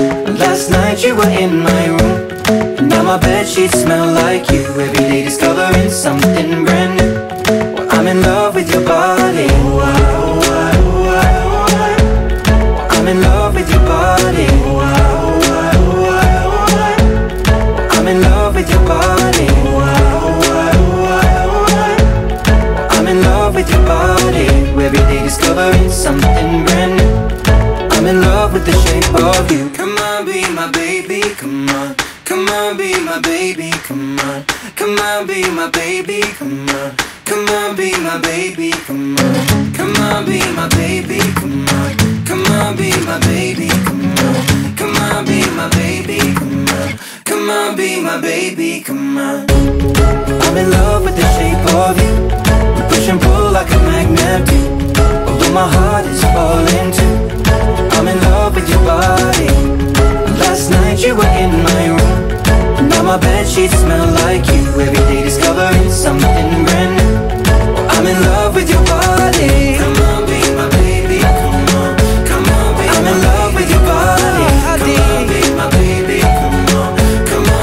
Last night you were in my room, and now my bedsheets smell like you. Every day discovering something brand new. Well, I'm in love with your body. Oh, I, oh, I, oh, I, oh, I. Well, I'm in love with your body. Oh, I, oh, I, oh, I, oh, I. Well, I'm in love with your body. Oh, I, oh, I, oh, I, oh, I. Well, I'm in love with your body. Every day discovering something brand new. I'm in love with the shape of you. Come on, be my baby, come on. Come on, be my baby, come on. Come on, be my baby, come on. Come on, be my baby, come on. Come on, be my baby, come on. Come on, be my baby, come on. Come on, be my baby, come on. Come on, be my baby, come on. I'm in love with the shape of you. We push and pull like a magnet do. Although my heart is falling too. I'm in love with your body. Last night you were in my room, and now my bedsheets smell like you. Every day discovering something brand new. Well, I'm in love with your body. Come on, be my baby. Come on, come on, be I'm in love with your body. Come on, be my baby. Come on, come on.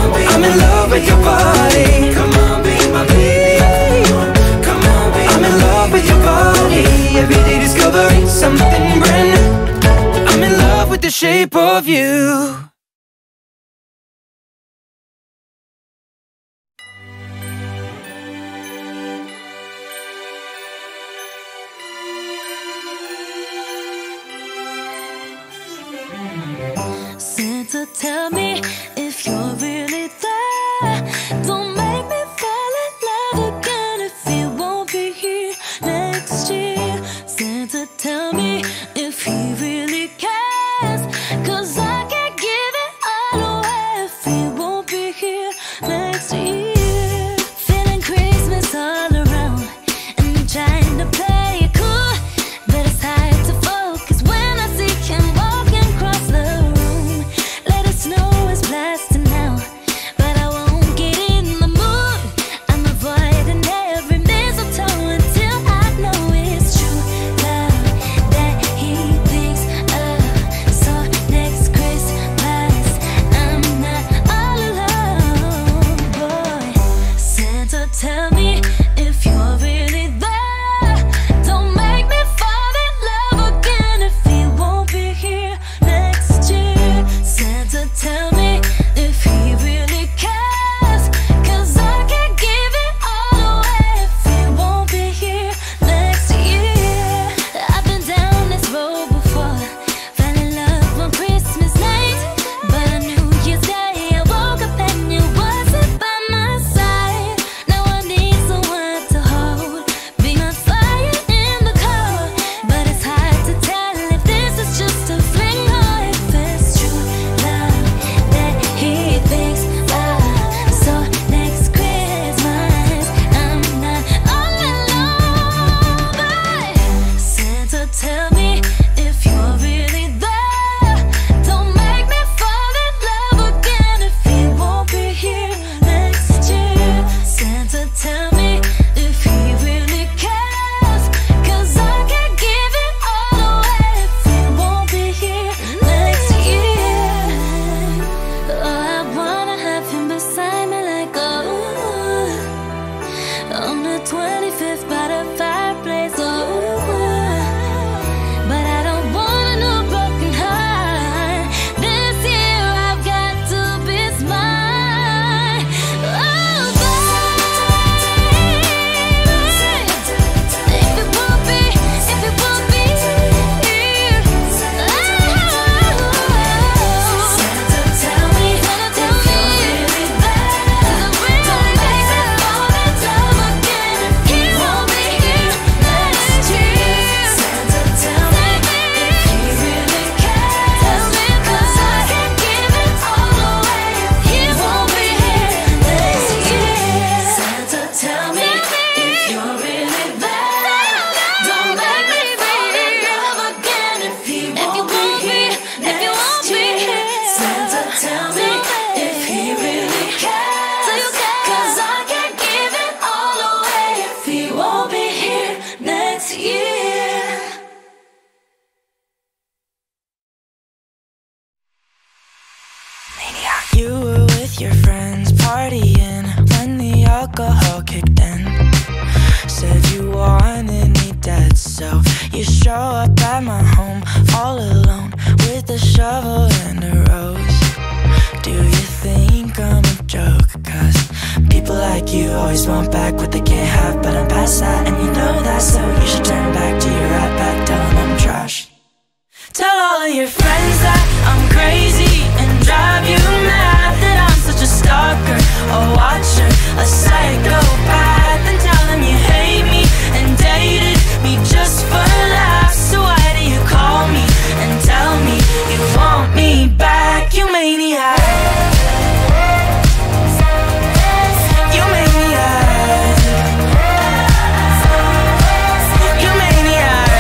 You were with your friends partying when the alcohol kicked in. Said you wanted me dead, so you show up at my home all alone with a shovel and a rose. Do you think I'm a joke? Cause people like you always want back what they can't have, but I'm past that and you know that, so you should turn back to your right back, tell them I'm trash. Tell all of your friends that I'm crazy and drive you mad, that I'm such a stalker, a watcher, a psychopath, and tell them you hate me and dated me just for laughs. So why do you call me and tell me you want me back? You maniac. You maniac. You maniac.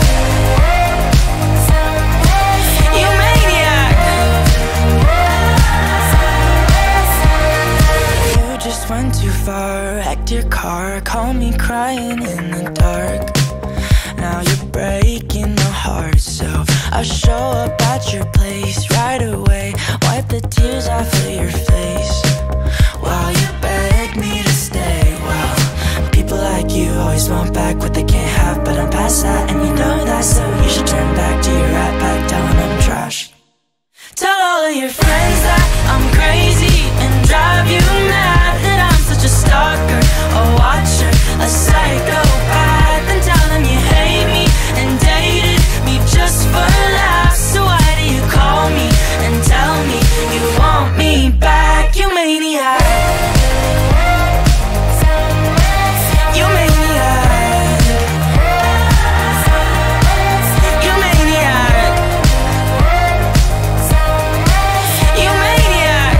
You maniac. You just went too far, wrecked your car, call me crying in the dark. Now you're breaking my heart, so I show up at your place right away, wipe the tears off of your face while you beg me to stay. Well, people like you always want back what they can't have, but I'm past that and you know that, so you should turn back to your right back, tell them I'm trash. Tell all of your friends that I'm crazy and drive you mad, that I'm such a stalker, a watcher, a psychopath, and tell them you hate me and dated me just for laughs. So why do you call me and tell me you want me back? You maniac. You maniac. You maniac. You maniac.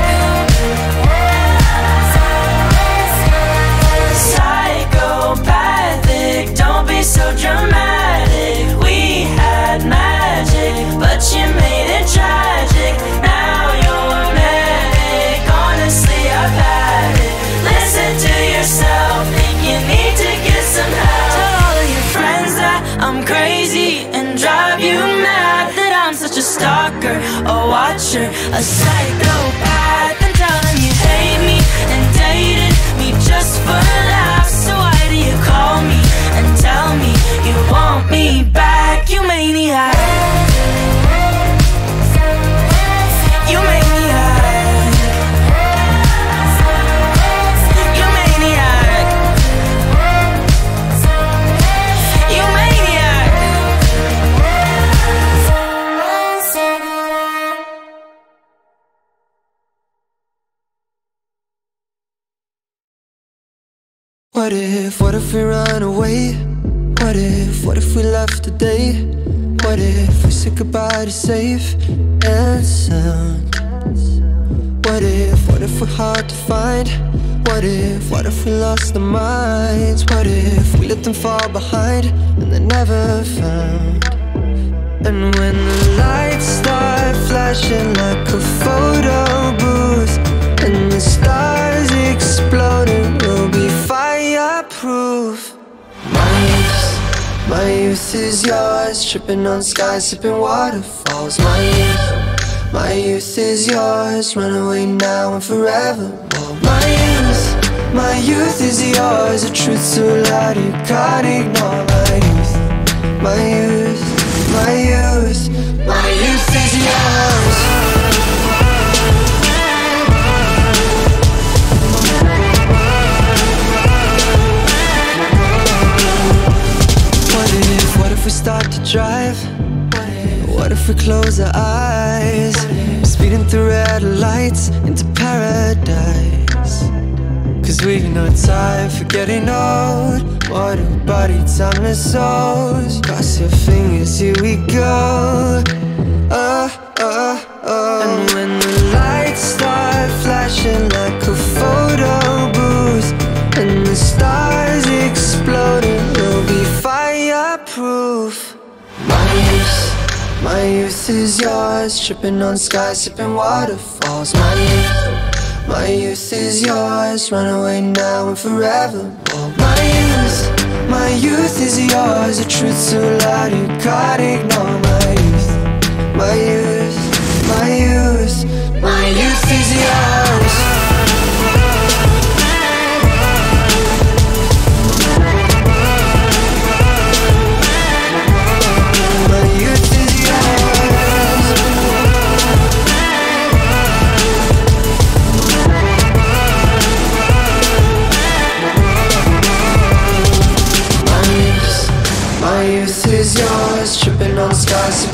Psychopathic, don't be so dramatic. We had magic, but you made it tragic. Now you're manic, honestly I've had it. Listen to yourself, think you need to get some help. Tell all of your friends that I'm crazy and drive you mad, that I'm such a stalker, a watcher, a psychopath, and tell them you hate me and dated me just for laughs. So why do you call me and tell me you want me back? You maniac. You maniac. You maniac. You maniac. What if, what if we run away? What if, what if we left today? What if we said goodbye to safe and sound? What if, what if we're hard to find? What if, what if we lost our minds? What if we let them fall behind and they're never found? And when the lights start flashing like a photo booth and the stars exploding, we'll be fireproof. My youth, my youth is yours, tripping on skies, sipping waterfalls. My youth, my youth is yours, run away now and forevermore. My youth, my youth is yours, a truth so loud you can't ignore. My youth, my youth, my youth, my youth is yours. What if we start to drive? What if we close our eyes? Speeding through red lights into paradise. Cause we know time for getting old. What a body, timeless souls. Cross your fingers, here we go. Oh, oh, oh. And when the lights start flashing like a photo booth and the stars exploding, we'll be fireproof. My youth, my youth is yours, tripping on skies, sipping waterfalls. My youth, my youth is yours, run away now and forevermore. My youth, my youth is yours, a truth so loud you can't ignore. My youth, my youth, my youth, my youth is yours.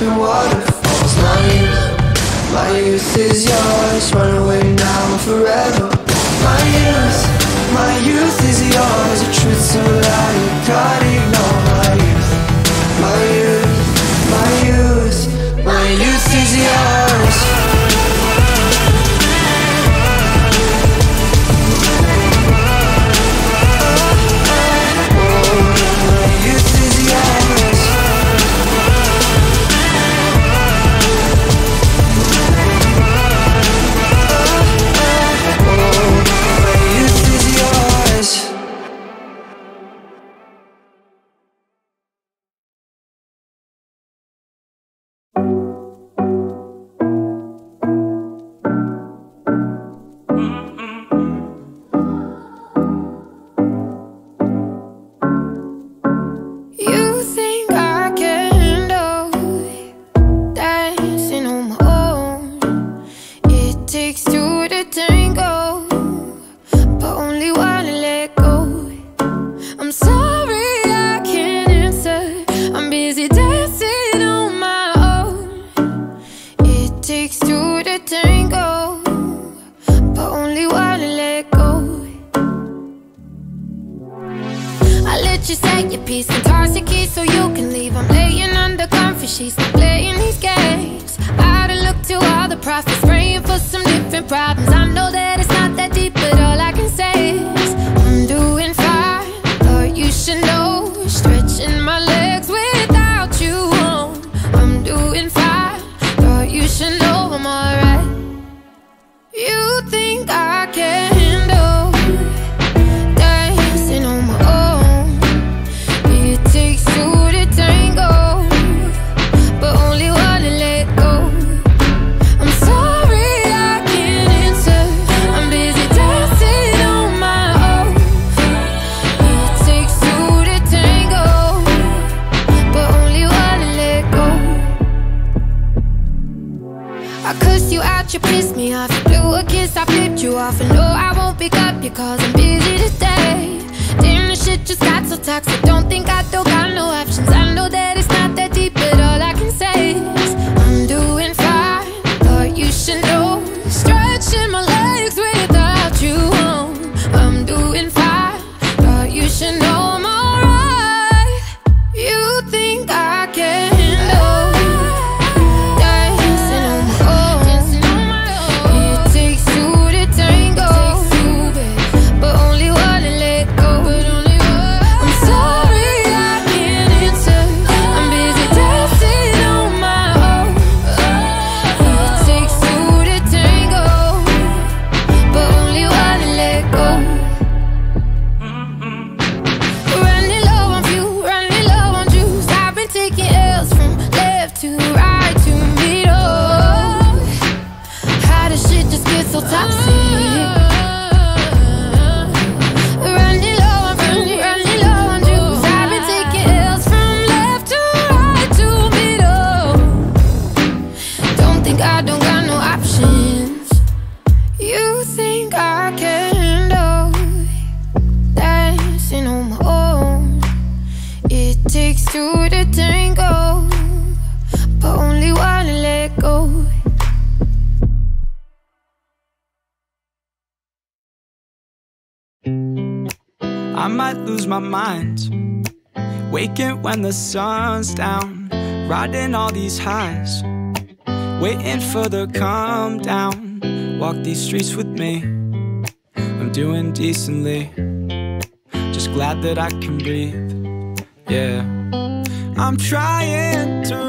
and waterfalls. My youth, my youth is yours. Run away now and forever. My youth, my youth is yours. A truth so loud you can't ignore. My youth, my youth, my youth, my youth is yours. I might lose my mind, waking when the sun's down, riding all these highs, waiting for the calm down. Walk these streets with me, I'm doing decently, just glad that I can breathe, yeah. I'm trying to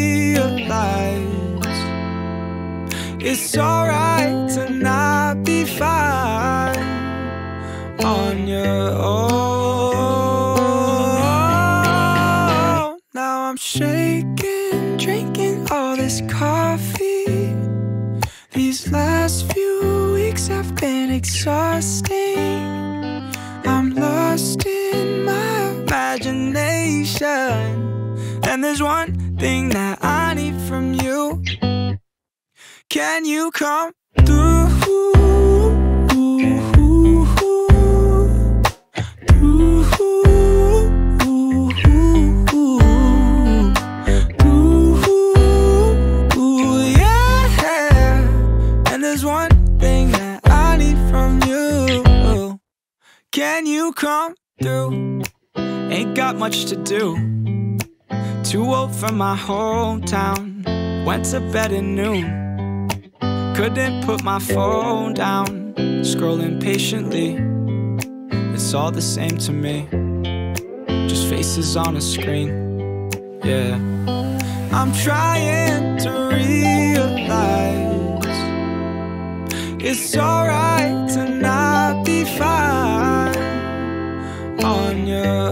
realize it's alright to not be fine on your own. Now I'm shaking, drinking all this coffee. These last few weeks have been exhausting. I'm lost in my imagination, and there's one thing that I need from you. Can you come through? Ooh, from you. Can you come through? Ain't got much to do. Too old for my hometown. Went to bed at noon. Couldn't put my phone down. Scrolling patiently. It's all the same to me. Just faces on a screen. Yeah. I'm trying to realize it's alright to not be fine on your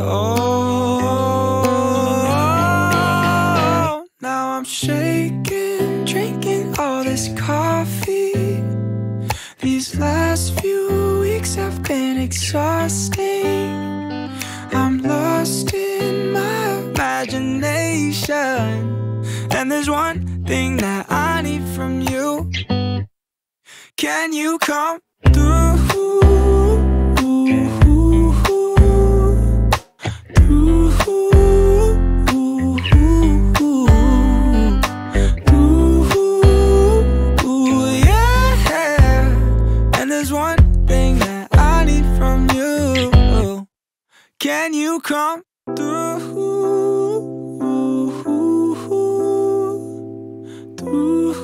own. Now I'm shaking, drinking all this coffee. These last few weeks have been exhausting. I'm lost in my imagination. And there's one thing that I need from you. Can you come through? Can you come through? Through,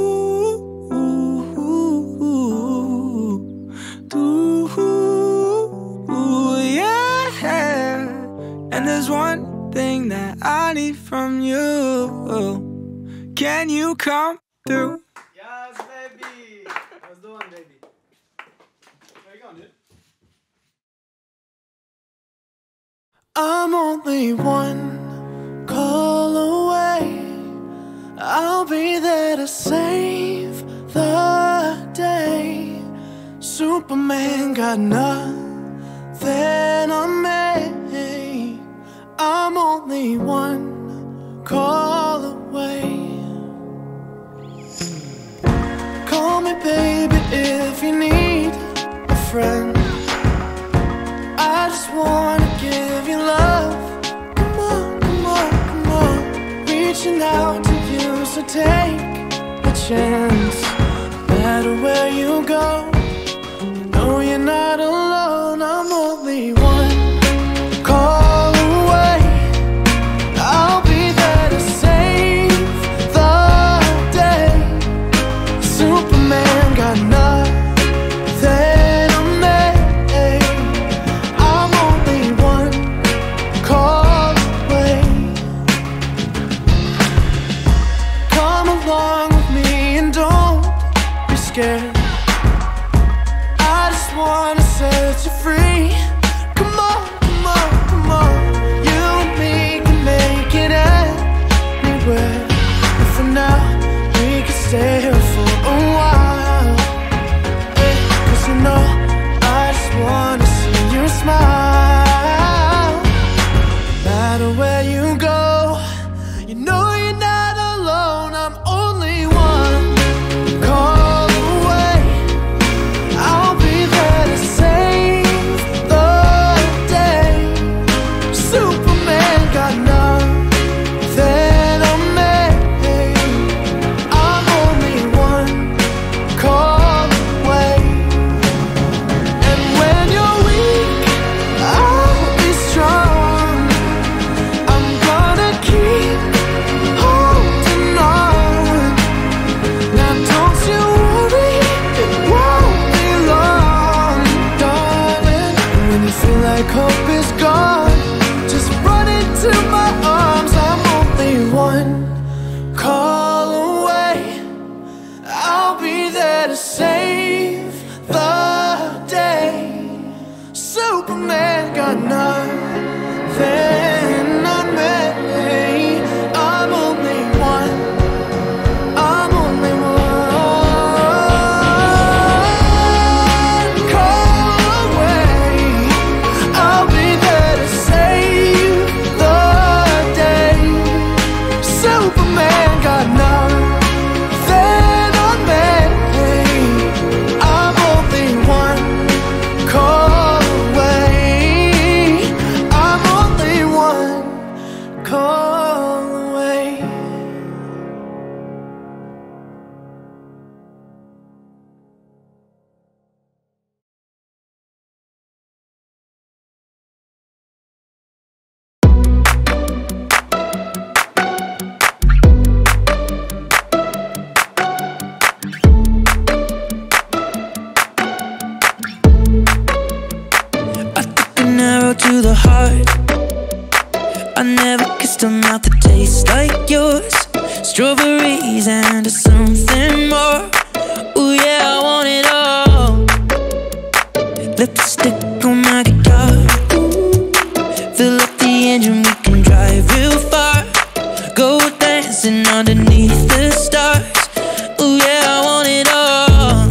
through, yeah. And there's one thing that I need from you. Can you come through? Yes, baby. How's the one, baby? Where you going, dude? I'm only one call away. I'll be there to save the day. Superman got nothing on me. I'm only one call away. Call me baby if you need a friend. I just wanna give you love. Come on, come on, come on. Reaching out to you, so take a chance. No matter where you go, no, you're not alone. I'm only one call away. I'll be there to save the day. Superman got nothing. I just wanna set you free. Come on, come on, come on. You and me can make it anywhere. And for now, we can stay here for a while. Yeah, 'cause you know, I just wanna see you smile. No matter where you go, you know you're not alone. I'm only one call. I'll be there to save the heart. I never kissed a mouth that tastes like yours. Strawberries and something more. Ooh yeah, I want it all. Lipstick on my guitar. Fill up the engine, we can drive real far. Go dancing underneath the stars. Ooh yeah, I want it all.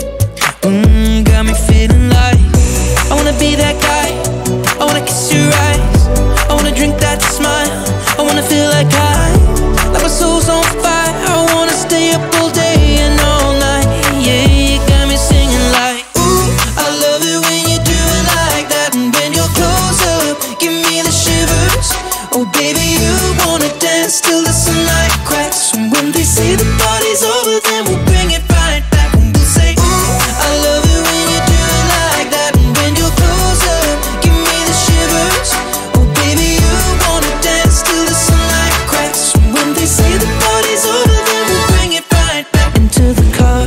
Mmm, got me feeling like I wanna be that guy. I wanna kiss your eyes. I wanna drink that smile. I wanna feel like I, like my soul's on fire. I wanna stay up all day and all night. Yeah, you got me singing like, ooh, I love it when you do it like that. And when you're close up, give me the shivers. Oh baby, you wanna dance till the sunlight cracks. And when they say the party's over, then we'll bring it right back. And we'll say, ooh, I love it when you do it like that. And when you're close up, give me the shivers. Oh baby, you wanna dance till the sunlight cracks. And when they say the party's over, then we'll bring it right back. Into the car,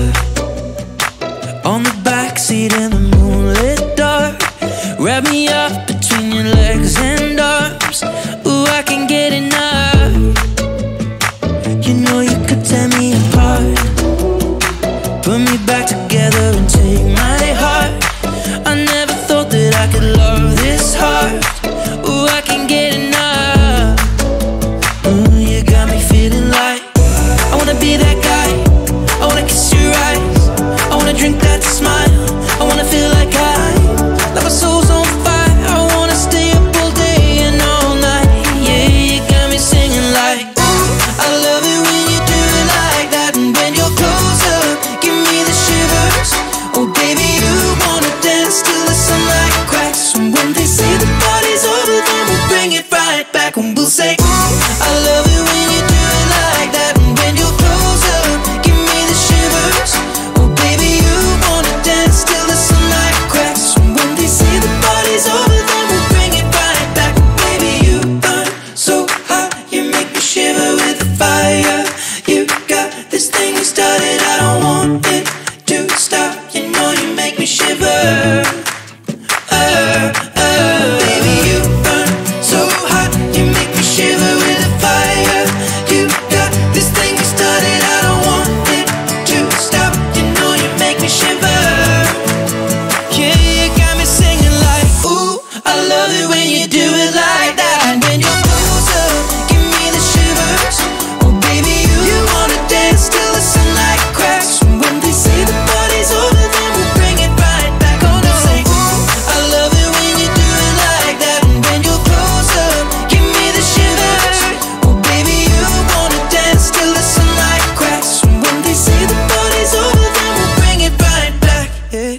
on the backseat in the moonlit dark. Wrap me up between your legs and arms. Ooh, I can get enough. You know you could tear me apart. Put me back together and take my heart. I never thought that I could love this hard. Ooh, I can get enough. Ooh, you got me feeling like I wanna be that guy. I wanna kiss your eyes. I wanna drink that smile. I wanna feel like I, like my soul's on fire. I wanna stay up all day and all night. Yeah, you got me singing like, ooh, I love it when you do it like that. And when you're close up, give me the shivers. Oh baby, you wanna dance till the sunlight cracks. And when they say the party's over, then we'll bring it right back. And we'll say, ooh, I love it when you do it like that. And when you're close up, give me the shivers. Oh baby, you wanna dance till the sunlight cracks. And when they say the party's over, then we'll bring it right back. Baby, you burn so hot, you make me shiver with the fire. You got this thing you started, I don't want it to stop. You know you make me shiver. Uh, uh, baby, you burn so hot, you make me shiver with the fire. You got this thing you started, I don't want it to stop. You know you make me shiver. Yeah, you got me singing like, ooh, I love it when you do it like that. And when you're close up, give me the shivers. Oh baby, you, you wanna dance till the sunlight cracks. And when they say the party's over, then we'll bring it right back. Oh no, say, ooh, I love it when you do it like that. And when you're close up, give me the shivers. Oh baby, you wanna dance till the sunlight cracks. And when they say the party's over, then we'll bring it right back. Yeah.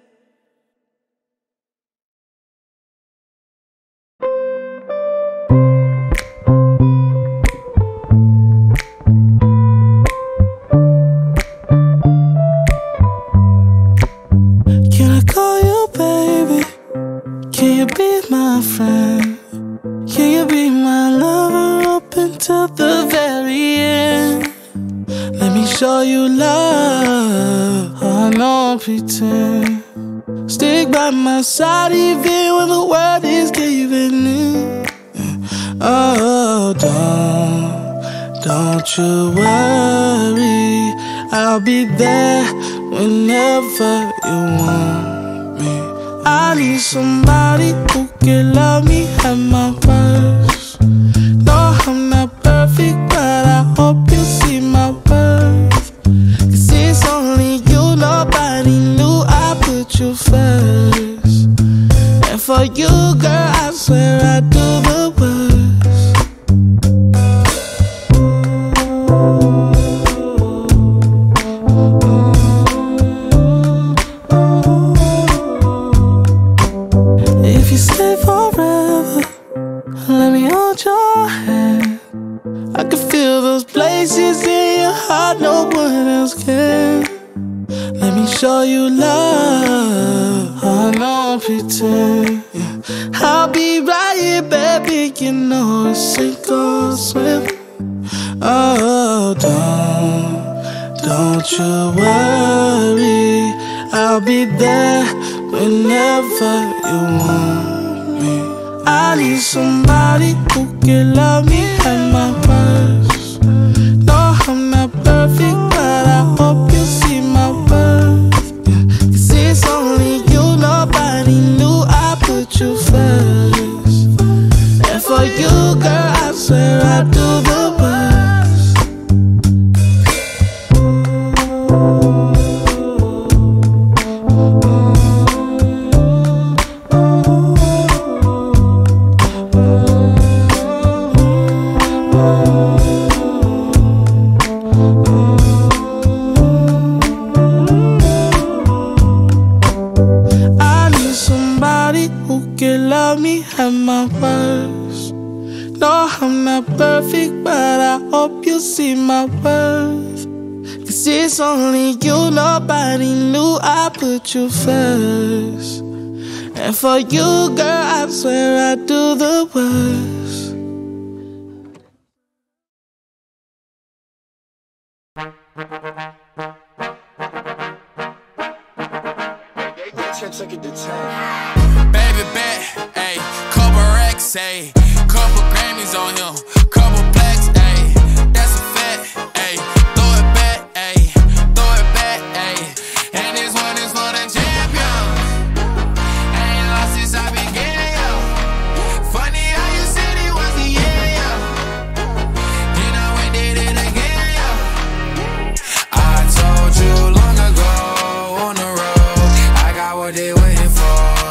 Can I call you baby? Can you be my friend? Can you be my lover up until the very end? Let me show you love. Oh, no pretend. Stick by my side even when the world is giving in. Oh, don't, don't you worry. I'll be there whenever you want me. I need somebody who can love me at my worst. No, I'm not perfect, but I hope you see my worth. Cause it's only you, nobody knew I put you first. And for you, girl, I swear I do the worst. If you stay forever, let me hold your hand. I can feel those places in your heart no one else can. Let me show you love. Oh, no pretend. Yeah. I'll be right here, baby. You know it's sink or swim. Oh, don't, don't you worry. I'll be there whenever you want me. I need somebody who can love me at my worst. No, I'm not perfect, but I hope you see my worth. Yeah. Cause it's only you, nobody knew I put you first. And for you, girl, I swear I do the worst. At my worst. No, I'm not perfect, but I hope you see my worth. Cause it's only you, nobody knew I put you first. And for you, girl, I swear I do the worst. Baby bet, ayy, couple racks, ayy, couple Grammys on him, couple plaques, ayy, that's a fact, ayy, throw it back, ayy, throw it back, ayy, and this one is for the champion. Ain't lost since I began, yo. Funny how you said it was the year, yo. Then I went did it again, yo. I told you long ago on the road, I got what they waiting for.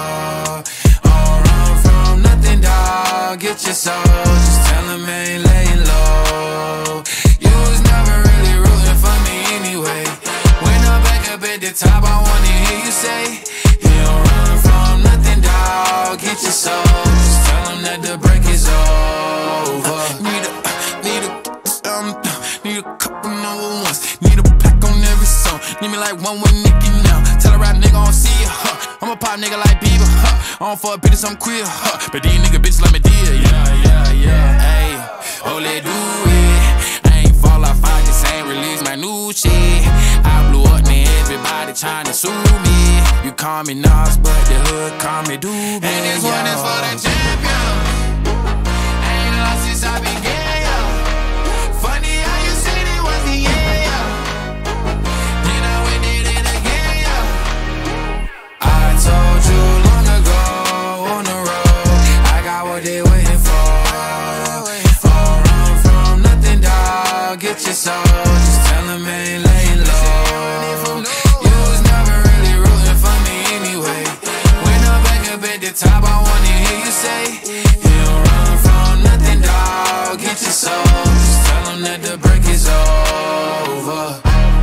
Get your soul, just tell him I ain't laying low. You was never really rooting for me anyway. When I'm back up at the top, I wanna hear you say, you don't run from nothing, dawg. Get your soul, just tell him that the break is over. Need a, need a, um, need a couple number ones. Need a pack on every song. Need me like one with Nicki now. Tell a rap nigga I don't see ya, huh. I'm a pop nigga like Bieber, huh. I don't fuck bitches, I'm queer, huh. But these nigga bitches let me deal, yeah, yeah, yeah. Ayy, oh, let do it. I ain't fall off, I just ain't release my new shit. I blew up, man, everybody tryna sue me. You call me Nas, but the hood call me Doobie. And this one is for the champion. Ain't lost since I began, yo. Funny how you said it was the year, yo. Then I went did it again, yo. I told you long ago on the road, I got what they waiting for. Don't run from nothing, dawg. Get your soul, just tell him I ain't laying low. You was never really rooting for me anyway. When I'm back up at the top, I wanna hear you say, you don't run from nothing, dawg. Get your soul, just tell him that the break is over.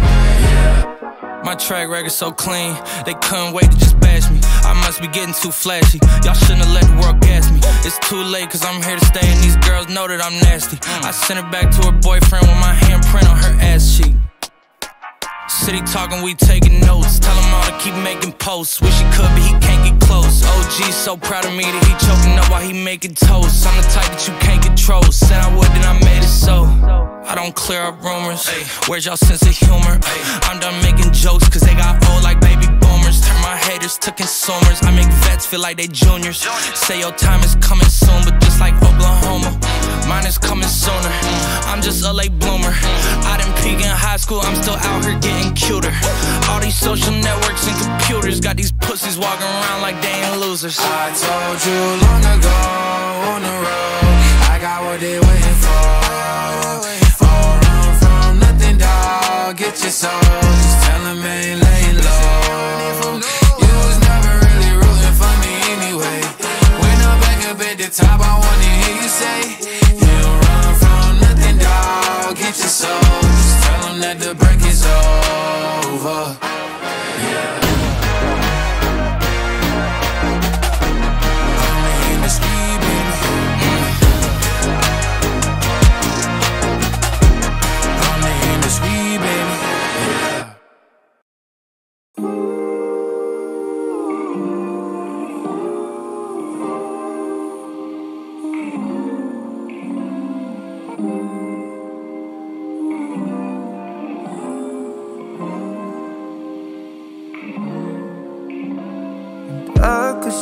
My track record so clean, they couldn't wait to just bash me. I must be getting too flashy, y'all shouldn't have let the world gas me. It's too late cause I'm here to stay and these girls know that I'm nasty. I sent her back to her boyfriend with my handprint on her ass cheek. City talking, we taking notes. Tell him all to keep making posts. Wish he could, but he can't get close. O G so proud of me that he choking up while he making toast. I'm the type that you can't control. Said I would, then I made it so. I don't clear up rumors. Where's y'all sense of humor? I'm done making jokes cause they got old like baby boomers. Turn my haters to consumers. I make vets feel like they juniors. Say your time is coming soon, but just like Oklahoma, mine is coming sooner. I'm just a late bloomer. I didn't peak in high school, I'm still out here getting cuter. All these social networks and computers got these pussies walking around like they ain't losers. I told you long ago on the road, I got what they waiting for. Don't run from nothing, dawg. Get your soul, just tell him I ain't laying low. You was never really rooting for me anyway. When I'm back up at the top, I wanna hear you say, you don't run from nothing, dawg. Get your soul, just tell him that the break is over. Yeah. Only in the street, baby. Only in the street, baby. Yeah.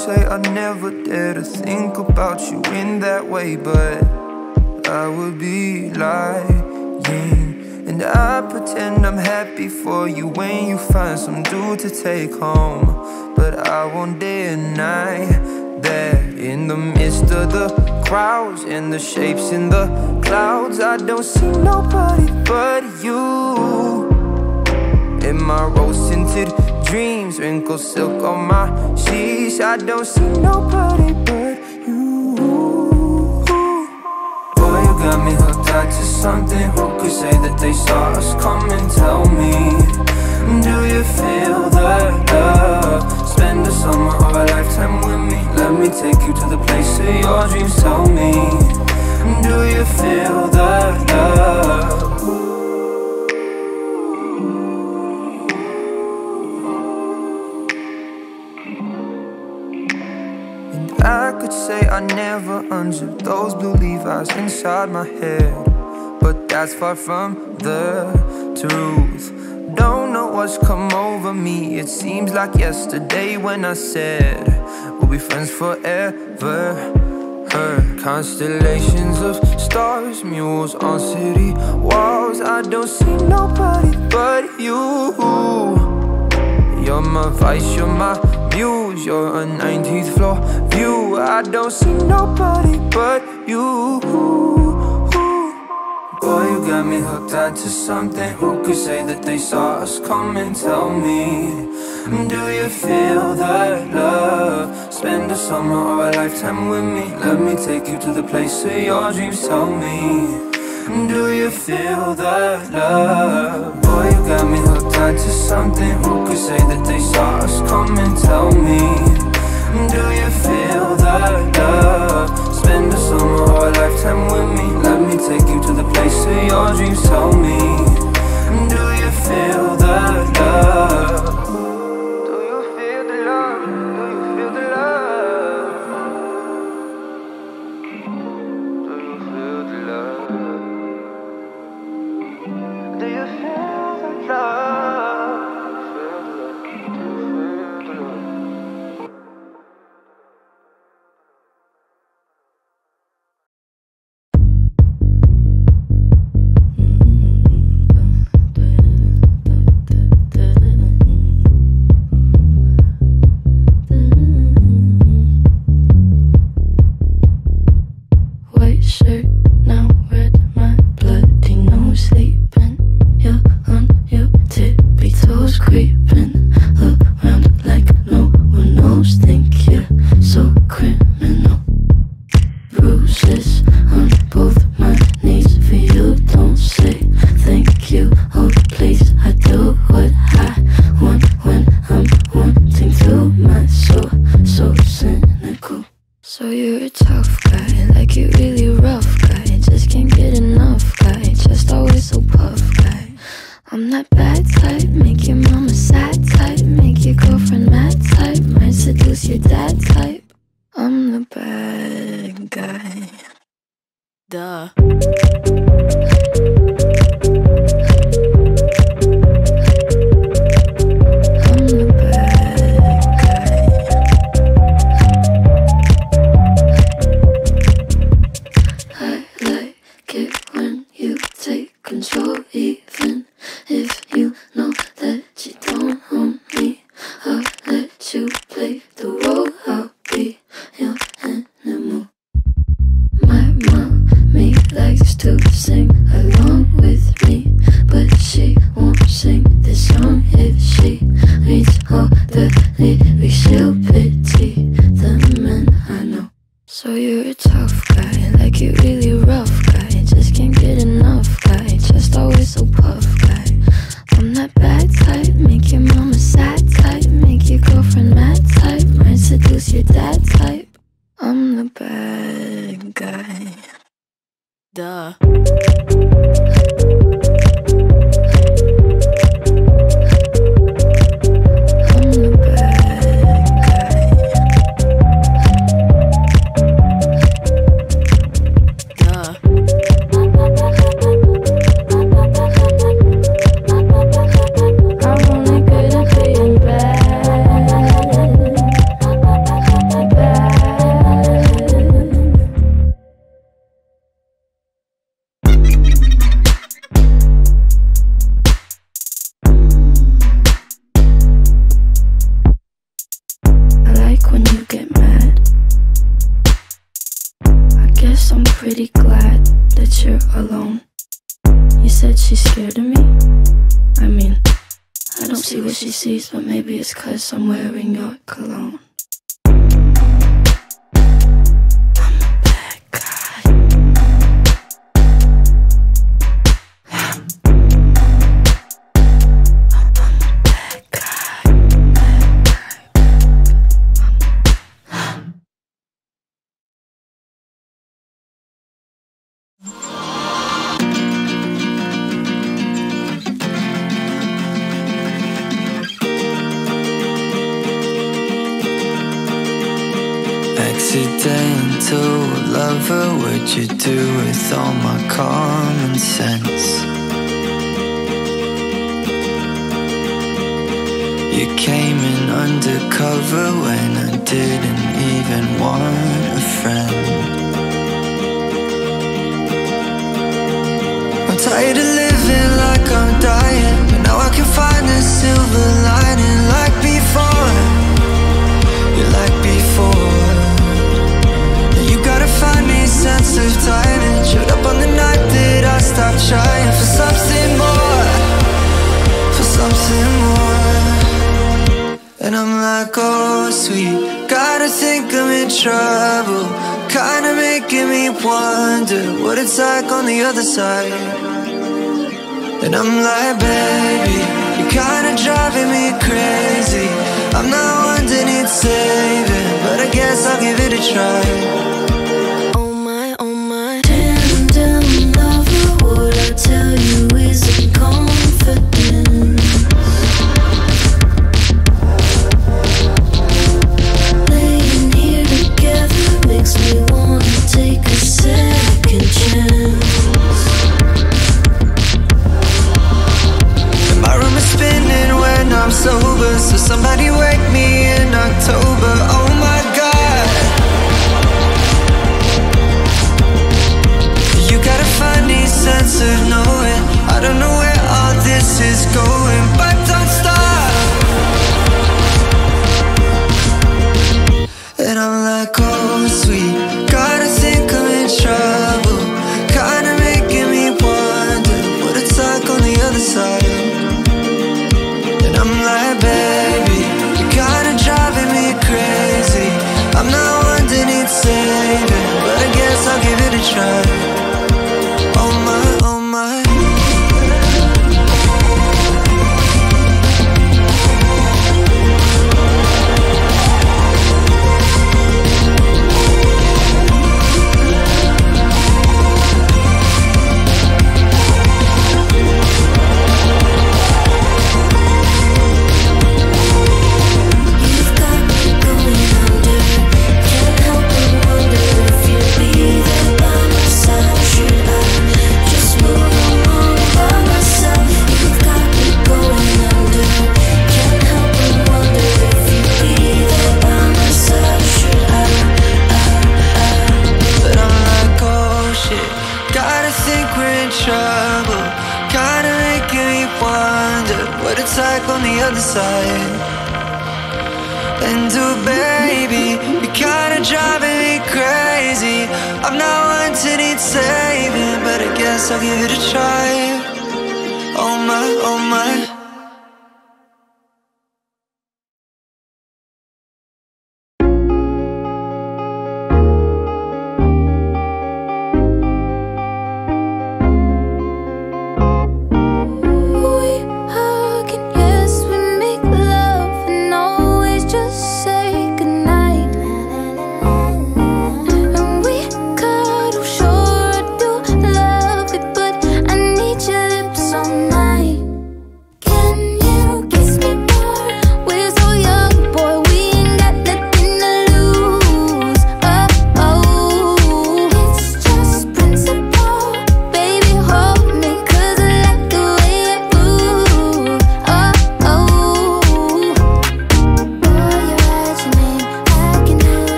say I never dare to think about you in that way, but I would be lying. And I pretend I'm happy for you when you find some dude to take home, but I won't deny that in the midst of the crowds and the shapes in the clouds, I don't see nobody but you. In my rose-tinted dreams, wrinkled silk on my sheets, I don't see nobody but you. Boy, you got me hooked on to something. Who could say that they saw us coming? Tell me, do you feel the love? Spend a summer or a lifetime with me. Let me take you to the place of your dreams. Tell me, do you feel the love? I could say I never unzipped those blue Levi's inside my head, but that's far from the truth. Don't know what's come over me. It seems like yesterday when I said we'll be friends forever. Her constellations of stars, mules on city walls, I don't see nobody but you. You're my vice, you're my muse, you're a nineteenth floor view. I don't see nobody but you. Boy, you got me hooked onto something. Who could say that they saw us coming? Tell me, do you feel that love? Spend a summer or a lifetime with me. Let me take you to the place of your dreams. Tell me, do you feel that love? Boy, you got me hooked onto something. Who could say that they saw us coming? Tell me, do you feel that love? Spend a summer or a lifetime with me. Let me take you to the place of your dreams. Tell me, do you feel that love? Do you feel the love? Do you feel the love? Do you feel the love? Do you feel the love? White shirt, now red, my bloody nose sleeping. You're on your tippy toes, creeping around like no one knows. Think you're so criminal. Bruises on both my knees for you. Don't say thank you. Oh please, I do what I want when I'm wanting to. My soul so cynical. So you're a tough guy, like you really rough guy. Just can't get enough guy, just always so puff guy. I'm that bad type, make your mama sad type, make your girlfriend mad type, might seduce your dad type. I'm the bad guy. Duh. I'm the bad guy. I like it when you take control, even if you know that you don't own me. I'll let you play the role, I'll be your animal. My mommy likes to sing along with me, but she won't sing this song if she reads all the lyrics. She'll pity the men I know. So you're a tough guy, like you really rough guy. Just can't get enough guy, just always so puff guy. I'm that bad type, make your mama sad type, make your girlfriend mad type, might seduce your dad type. I'm the bad guy. Duh. I'm the bad guy. Duh. I'm only good at being bad. pretty glad that you're alone. You said she's scared of me? I mean, I don't see what she sees, but maybe it's 'cause I'm wearing your cologne. Accidental lover, what'd you do with all my common sense? You came in undercover when I didn't even want a friend. I'm tired of living like I'm dying, but now I can find a silver lining. Like before, you like before. You gotta find me sense of timing. Showed up on the night that I stopped trying for something more, for something more. And I'm like, oh sweet, gotta think I'm in trouble. Kinda making me wonder what it's like on the other side. And I'm like, baby, you're kinda driving me crazy. I'm not one that needs saving, but I guess I'll give it a try. Tell you isn't confidence. Laying here together makes me wanna take a second chance. And my room is spinning when I'm sober, so somebody wake me in October. Oh my God, you gotta find me sense of knowing. I don't know where all this is going, but don't stop. And I'm like, oh sweet, gotta think I'm in trouble. Kinda making me wonder what it's like on the other side. And I'm like, baby, you're kinda driving me crazy. I'm not one that needs saving, but I guess I'll give it a try. Oh my, oh my. On the other side. And oh baby, you're kinda driving me crazy. I'm not one to need saving, but I guess I'll give it a try. Oh my, oh my. Can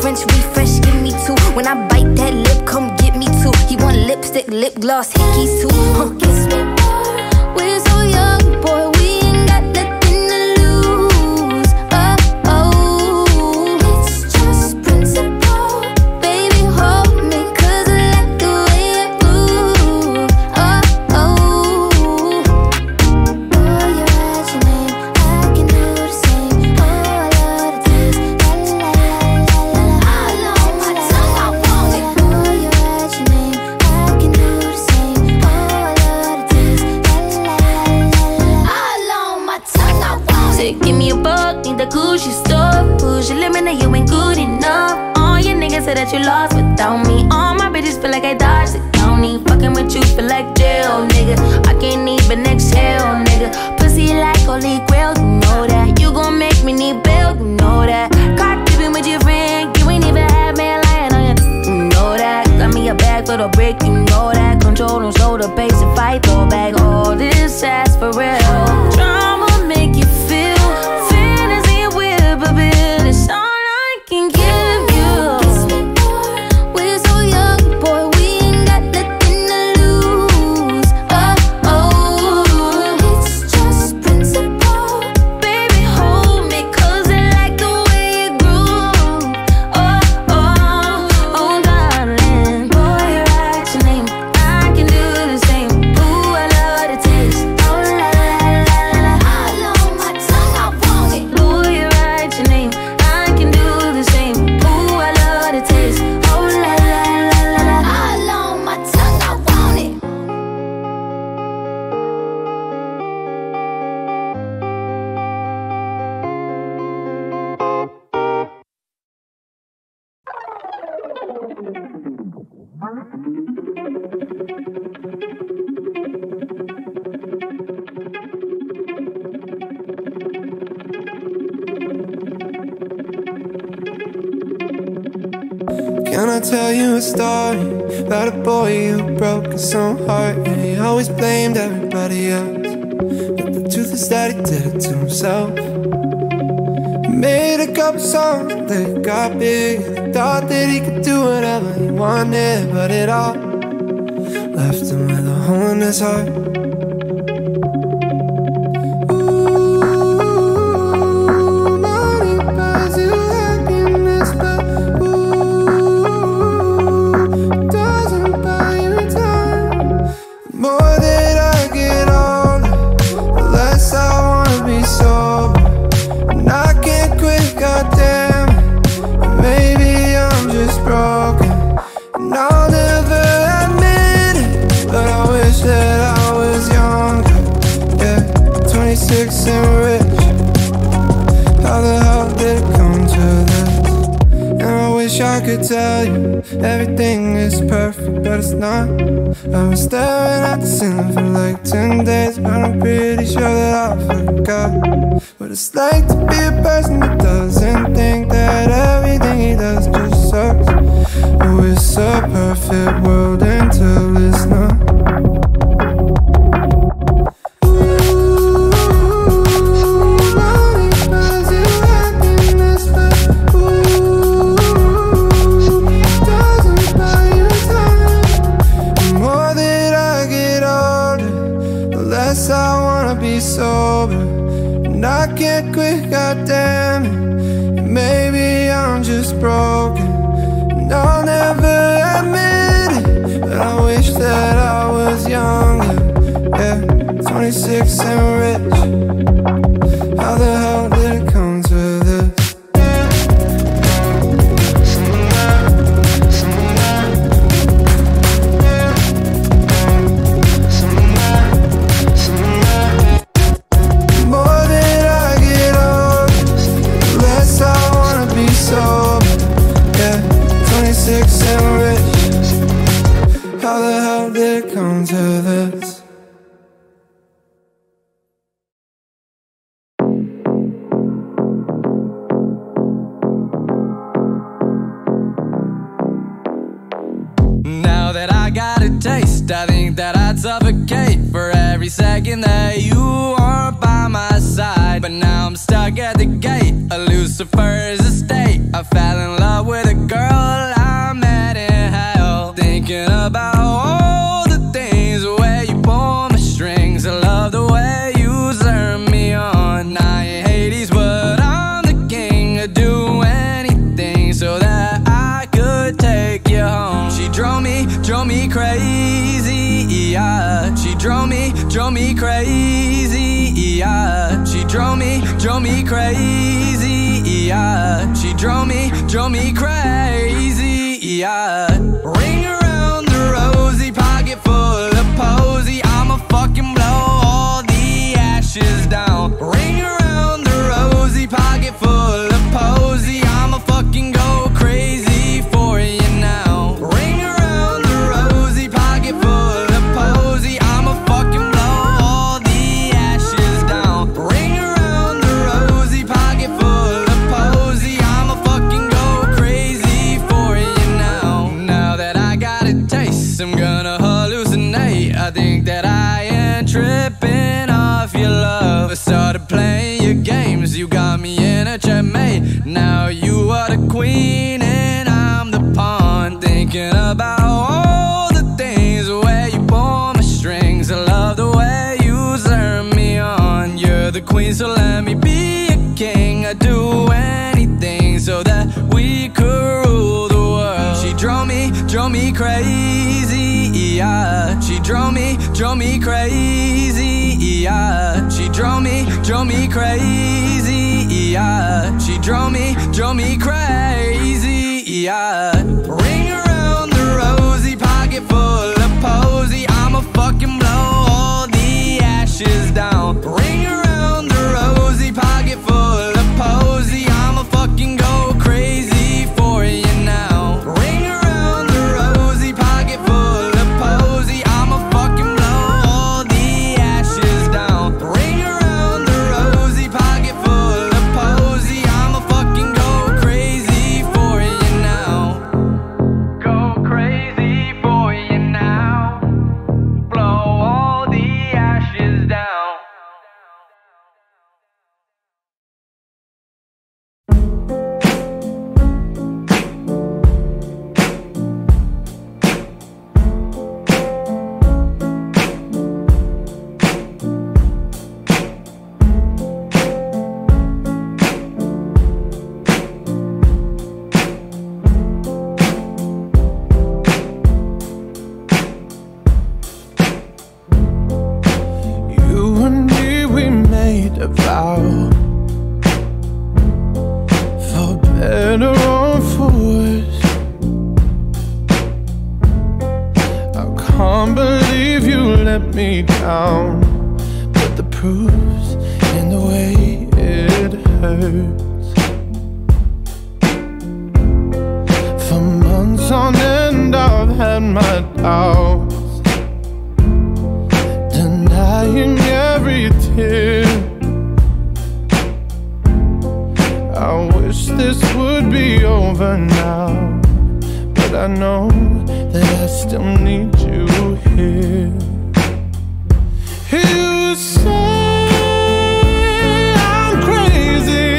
French refresh, give me two. When I bite that lip, come get me two. He want lipstick, lip gloss, hickeys too. Huh. Kiss me more. We're so young, boy, we ain't got nothing to lose. Oh, oh, it's just principle. Baby, hold me, cause I like the way it move. Oh, oh. Boy, you write your name, I can do the same. Oh, I love the taste. La la la la la la. All on my tongue, I want it. Boy, you write your name, I can do the same. Oh, I love the taste. La la la la la. All on my tongue, I want it. Say, give me a buck, need the Gucci stuff. Push your limit, now you ain't good enough. All your niggas say that you lost without me. All my bitches feel like I dodged the county. Fucking with you feel like jail, nigga. I can't even exhale, nigga. Pussy like holy grail, you know that. You gon' make me need bail, you know that. Caught dipping with your friend, you ain't even had me lying on you, you know that. Got me a bag for the brick, you know that. Control don't slow the pace if I throw back all this ass for real. Drama make you feel, fantasy with a bill. It's all I can give you. Kiss me more. We're so young, boy, we ain't got nothing to lose. Oh, oh, it's just principle. Baby, hold me, cause I like the way it groove. Oh, oh, oh, darling. Boy, you write your name, I can do the same. Ooh, I love the taste. Oh, la la la la la. All on my tongue, I want it. Boy, you write your name, I can do the same. Ooh, I love the taste. Oh, la la la la la. All on my tongue, I want it. Can I tell you a story about a boy who broke his own heart? And he always blamed everybody else, but the truth is that he did it to himself. He made a couple songs that got big, and he thought that he could do whatever he wanted, but it all left him with a hole in his heart. And rich, how the hell did it come to this? And I wish I could tell you everything is perfect, but it's not. I was staring at the ceiling for like ten days, but I'm pretty sure that I forgot what it's like to be a person that doesn't think that everything he does just sucks. Oh, it's a perfect world until it's not. Sober, and I can't quit, goddamn it. Maybe I'm just broken, and I'll never admit it, but I wish that I was younger. Yeah, twenty-six and rich. How the hell did it come to this? twenty-six and rich. How the hell did it come to this? Now that I got a taste, I think that I'd suffocate for every second that you aren't by my side. But now I'm stuck at the gate, a Lucifer is a state. I fell in love with a drove me, drove me crazy, yeah. She drove me, drove me crazy, yeah. She drove me, drove me crazy, yeah. Ring around the rosy, pocket full of posy. I'ma fucking blow all the ashes down. Ring around the rosy, pocket full of posy. I'ma fucking go crazy for you now. Ring around the rosy, pocket full of posy. I'ma fucking blow all the ashes down. Ring around the rosy, pocket full of posy. I'ma fucking go crazy for you now. Now that I got a taste, I'm gonna hallucinate. I think that I am tripping off your love. I started playing your games, you got me in a checkmate. Now you are the queen and I'm the pawn. Thinking about all the things where you pull my strings. I love the way you turn me on. You're the queen, so let me be a king. I'd do anything so that we could rule the world. She drove me, drove me crazy, yeah. She drove me, drove me crazy, yeah. She drove me, drove me crazy, yeah. She drove me, drove me crazy, yeah. Ring around the rosy, pocket full of posy. I'ma fucking blow all the ashes down. Ring around the rosy, pocket full of posy. I'ma fucking go crazy for you now. Ring around the rosy, pocket full of posy. I'ma fucking blow all the ashes down. Ring around the rosy, pocket full of posy. I'ma fucking go crazy for you now. Go crazy for you now. Blow all the ashes down. You and me, we made a vow, for better or for worse. I can't believe you let me down, but the proof's in the way it hurts. For months on end I've had my doubts, denying every tear. I wish this would be over now, but I know that I still need you here. You say I'm crazy,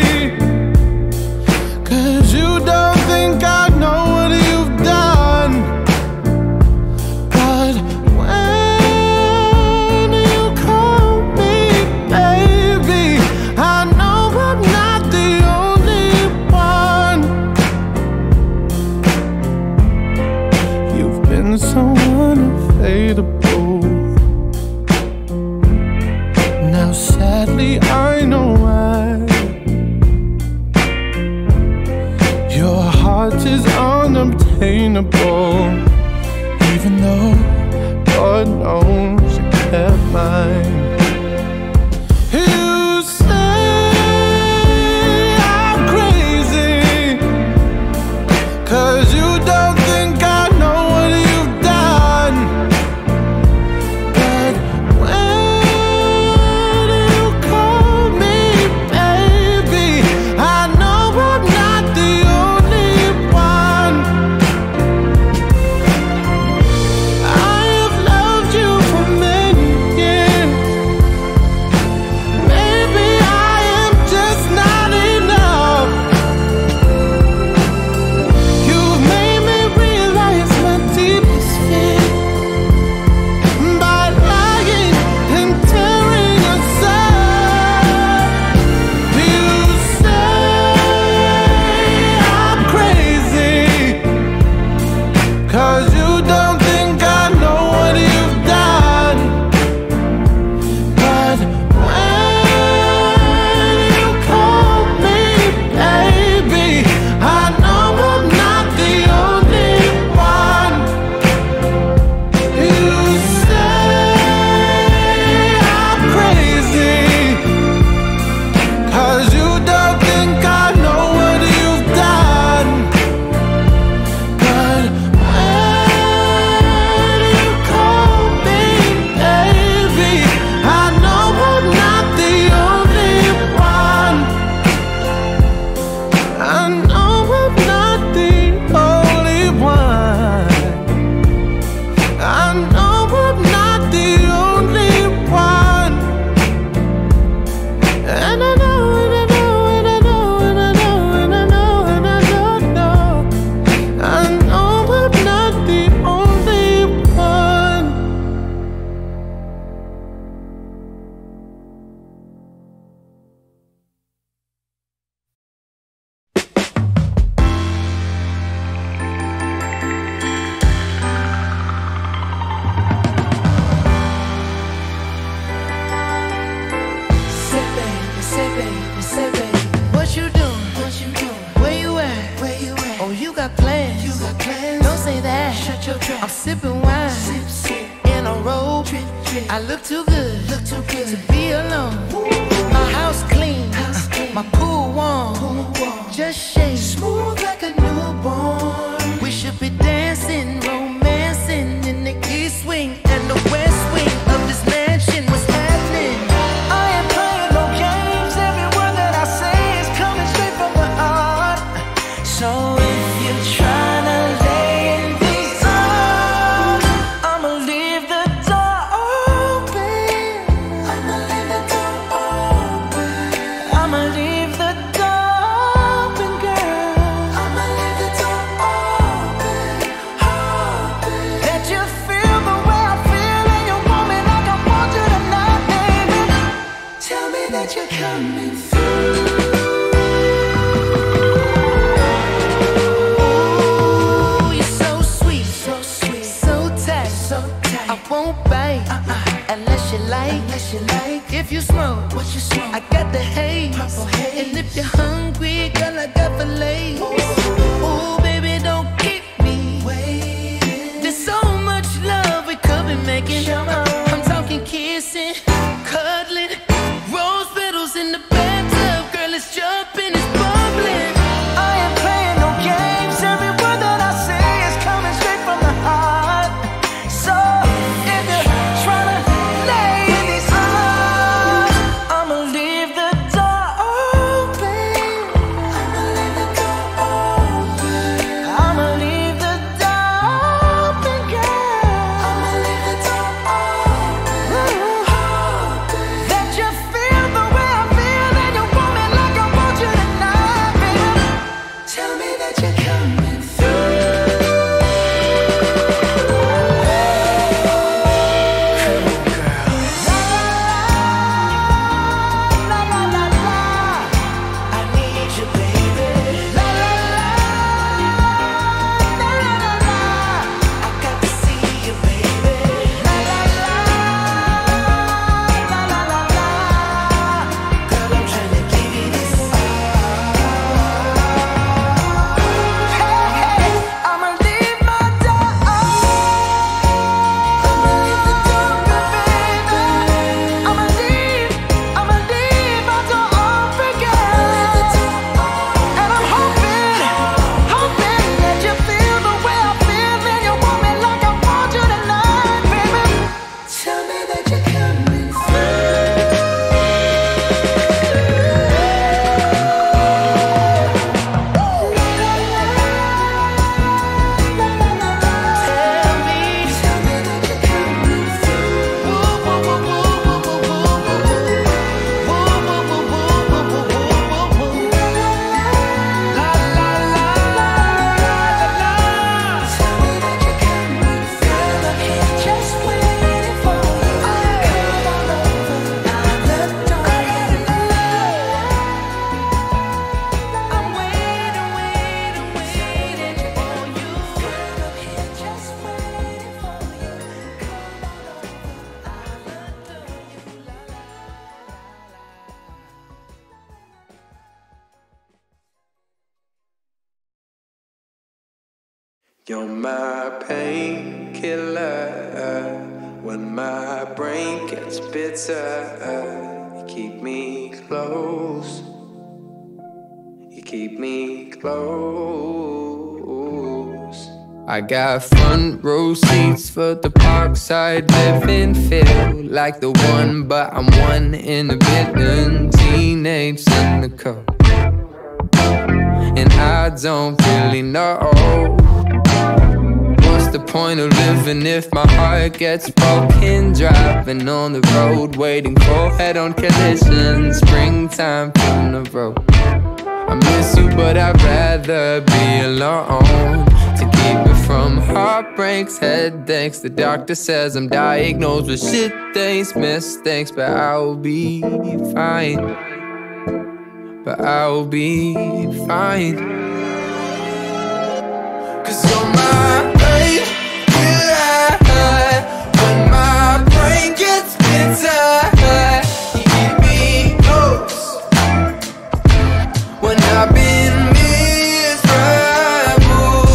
'cause you don't think I know what you've done. But when you call me baby, I know I'm not the only one. You've been so unavailable. Now sadly I know why. Your heart is unobtainable, even though God knows you kept mine. You say I'm crazy, 'cause you don't think I know what you've done. But when you call me baby, I know I'm not the only one. I have loved you for many years, got plans. You got plans. Don't say that. Shut your trap. I'm sipping wine. Sip, sip. In a robe. Trip, trip. I look too good. Look too good to be alone. Ooh. My house clean. House clean. My pool warm. Pool warm. Just shake. Smooth like a newborn. We should be dancing, romancing in the east wing and the west wing of this mansion. What's happening? I ain't playing no games. Every word that I say is coming straight from the heart. So if you're trying to lay in these arms, I'ma leave the door open. I'ma leave the door open. I'ma leave the door open, girl. I'ma leave the door open, open. Let you feel the way I feel and you want me like I want you tonight, baby. Tell me that you're coming through. I won't bite uh-uh. unless you like. Unless you like. If you smoke, what you smoke? I got the haze. Purple haze. And if you're hungry, girl, I got fillets. Ooh, baby, don't keep me waiting. There's so much love we could be making. I'm talking kissing, cuddling, rose petals in the bathtub. Girl, it's jumping, it's bubbling. I ain't playing no games. Every word that I say is coming straight from the heart. So if you're trying to lay in these arms, I'ma leave the door open. I'ma leave the door open. I'ma leave the door open, girl. I'ma leave the door open. Let you feel the way I feel and you want me like I want you tonight, baby. Tell me that you're coming through. You're my painkiller when my brain gets bitter. You keep me close. You keep me close. I got front row seats for the Parkside living. Feel like the one, but I'm one in a billion. Teenage cynical, and I don't really know what's the point of living if my heart gets broken. Driving on the road, waiting for head-on collisions. Springtime from the road. I miss you, but I'd rather be alone. To keep it from heartbreaks, headaches. The doctor says I'm diagnosed with shit things, mistakes, but I'll be fine. But I'll be fine. Cause you're my painkiller when my brain gets bitter. You keep me close when I've been miserable.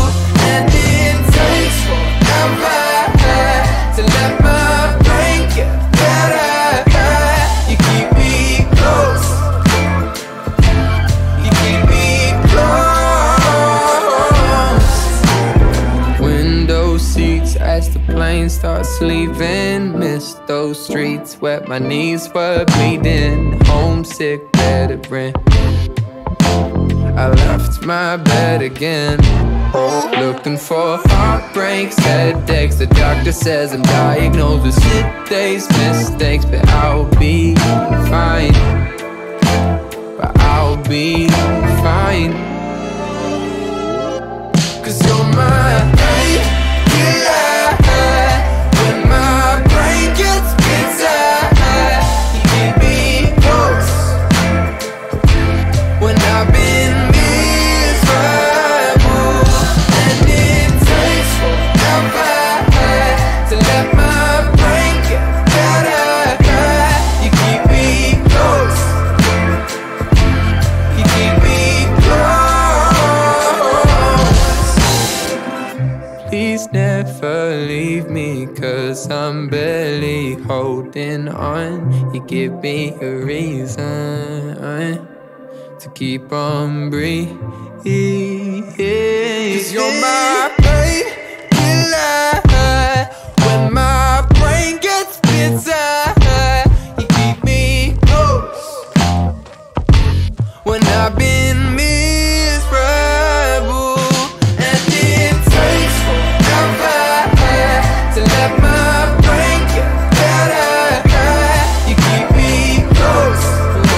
ain't start sleeping. Missed those streets where my knees were bleeding. Homesick, veteran. I left my bed again, looking for heartbreaks, headaches. The doctor says I'm diagnosed with sick days, mistakes, but I'll be fine. But I'll be fine. Cause you're my painkiller. When my brain gets bitter, you keep me close. When I've been miserable, and it takes forever to let my brain get better, you keep me close. You keep me close. Please never leave me, cause I'm barely holding on. You give me a reason to keep on breathing. Cause you're my painkiller. When my brain gets bitter, you keep me close. When I've been miserable, and it takes forever to let my brain get better, you keep me close.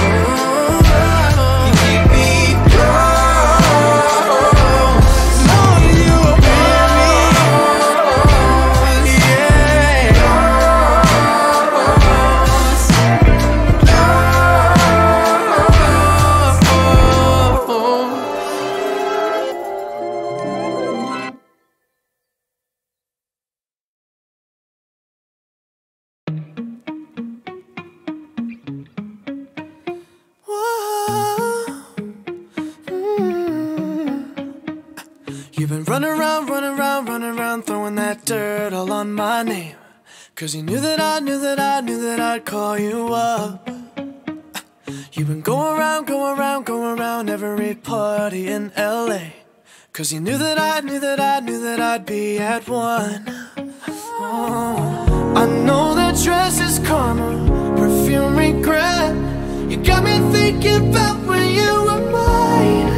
You've been running around, running around, running around, throwing that dirt all on my name. Cause you knew that I knew that I knew that I'd call you up. You've been going around, going around, going around every party in L A. Cause you knew that I knew that I knew that I'd be at one. Oh, I know that dress is karma, perfume regret. You got me thinking about when you were mine.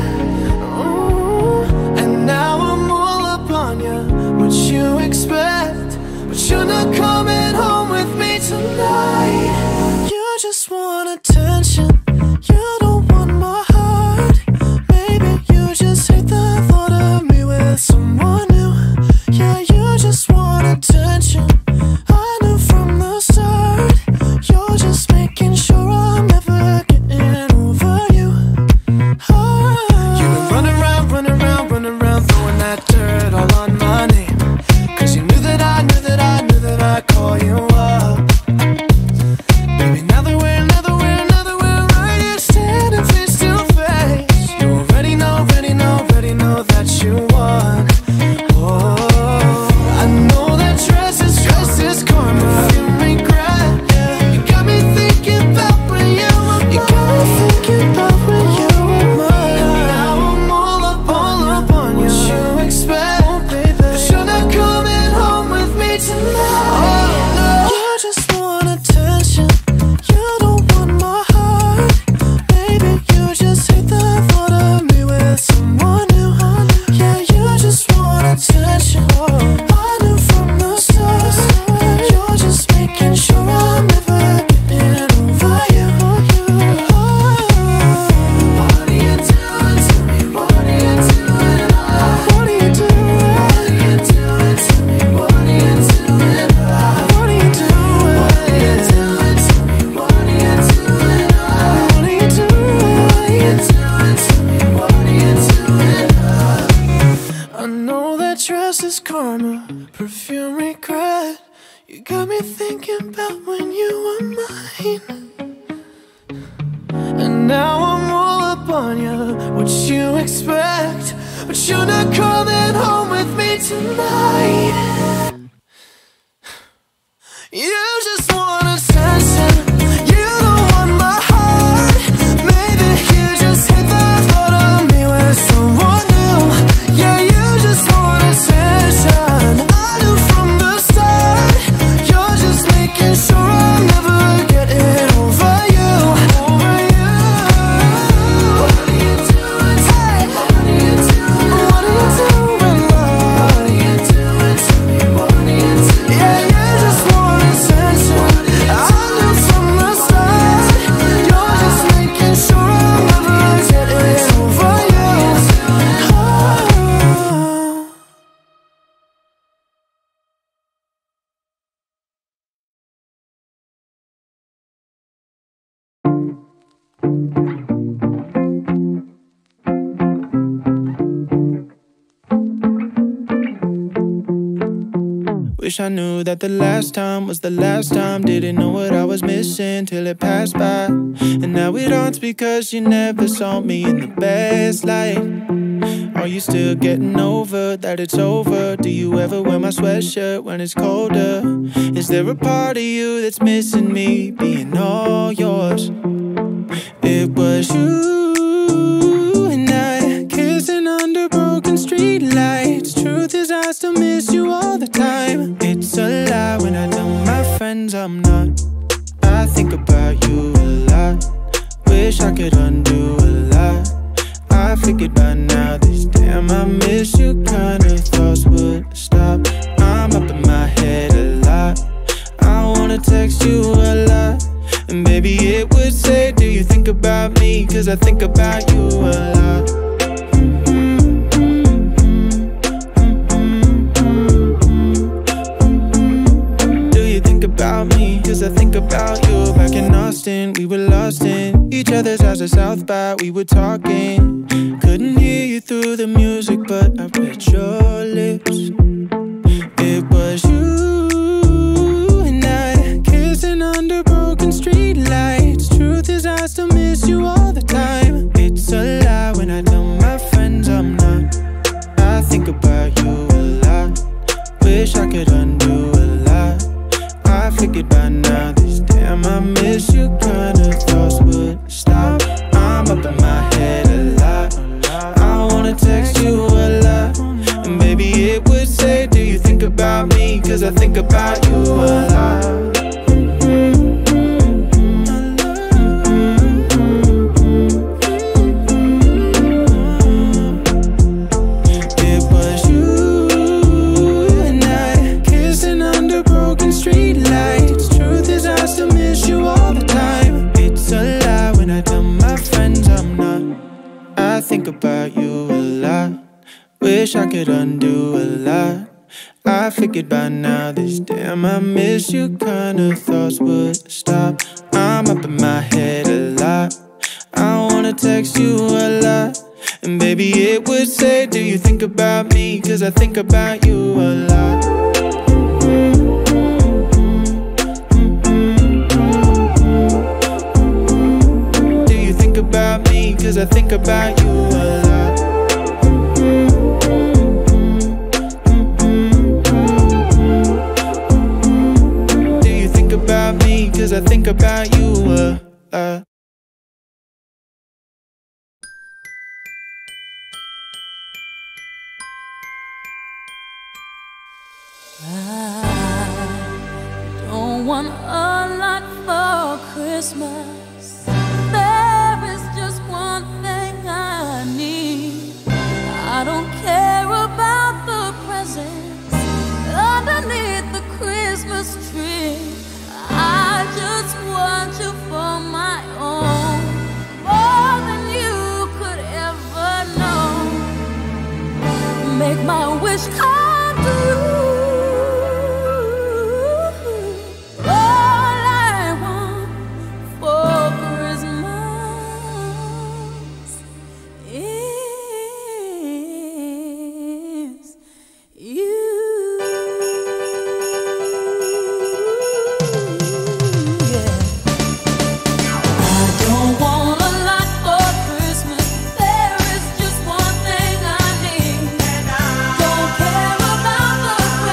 Now I'm all up on you, what you expect. But you're not coming home with me tonight. You just want attention, you don't want my heart. Maybe you just hate the thought of me with someone new. Yeah, you just want attention, I knew from the start. You're just making sure I'm never getting over you. Oh. You've been running around, running around, running around, throwing that dirt all on my name. Cause you knew that I knew that I knew that I'd call you up. Baby, now that we're, now that we're, now that we're right here standing face to face, you already know, already know, already know that you won. Oh, I know that dress is, dress is karma, you regret. Yeah. You got me thinking about when you were mine. You got me thinking about when you were mine. And now I'm all up, all up on you. What you expect, oh, baby? But you're not coming home with me tonight. Oh, no. You just want attention, you don't want my heart. Baby, you just hate the thought of me with someone new. Yeah, you just want attention, I knew from the start. You're just making sure I'm never getting over you. What are you doing to me? What are you doing? What are you doing? What are you doing to me? What are you doing? What are you doing? What are you doing to me? What are you doing? What are you doing? What are you doing to me? What are you doing? I know that dress is karma, perfume regret. You got me thinking about when you were mine. And now I'm all up on you, what you expect. But you're not coming home with me tonight. You just want attention, you don't want my heart. Maybe you just hate the thought of me with someone new. Yeah, you just want attention, I knew from the start. Wish I knew that the last time was the last time. Didn't know what I was missing till it passed by. And now it haunts because you never saw me in the best light. Are you still getting over that it's over? Do you ever wear my sweatshirt when it's colder? Is there a part of you that's missing me being all yours? It was you and I kissing under broken street lights. Truth is I still miss you all the time. It's a lie when I tell my friends I'm not. I think about you a lot. Wish I could undo a lot. I figured by now this damn I miss you kind of thoughts would stop. I'm up in my head a lot. I wanna text you a lot. And baby it would say, do you think about me? Cause I think about you a lot. Do you think about me? Cause I think about you. Back in Austin, we were lost in each other's house at South by. We were talking, couldn't hear you through the music, but I read your lips. It was you and I kissing under broken street lights. Truth is I still miss you all the time. It's a lie when I tell my friends I'm not. I think about you a lot. Wish I could undo a lot. I figured by now this damn I miss you kind of thoughts would stop. I'm up in my head a lot. I wanna text you a lot. And baby it would say, do you think about me? Cause I think about you a lot. It was you and I kissing under broken street lights. Truth is I still miss you all the time. It's a lie when I tell my friends I'm not. I think about you a lot. Wish I could undo a lot. I figured by now this damn I miss you kind of thoughts would stop. I'm up in my head a lot. I wanna text you a lot. And baby it would say, do you think about me? Cause I think about you a lot. Do you think about me? Cause I think about you a lot. Do you think about me? Cause I think about you a lot. I don't want a lot for Christmas. There is just one thing I need. I don't care about the presents underneath the Christmas tree. I just want you for my own, more than you could ever know. Make my wish come true. Don't care about the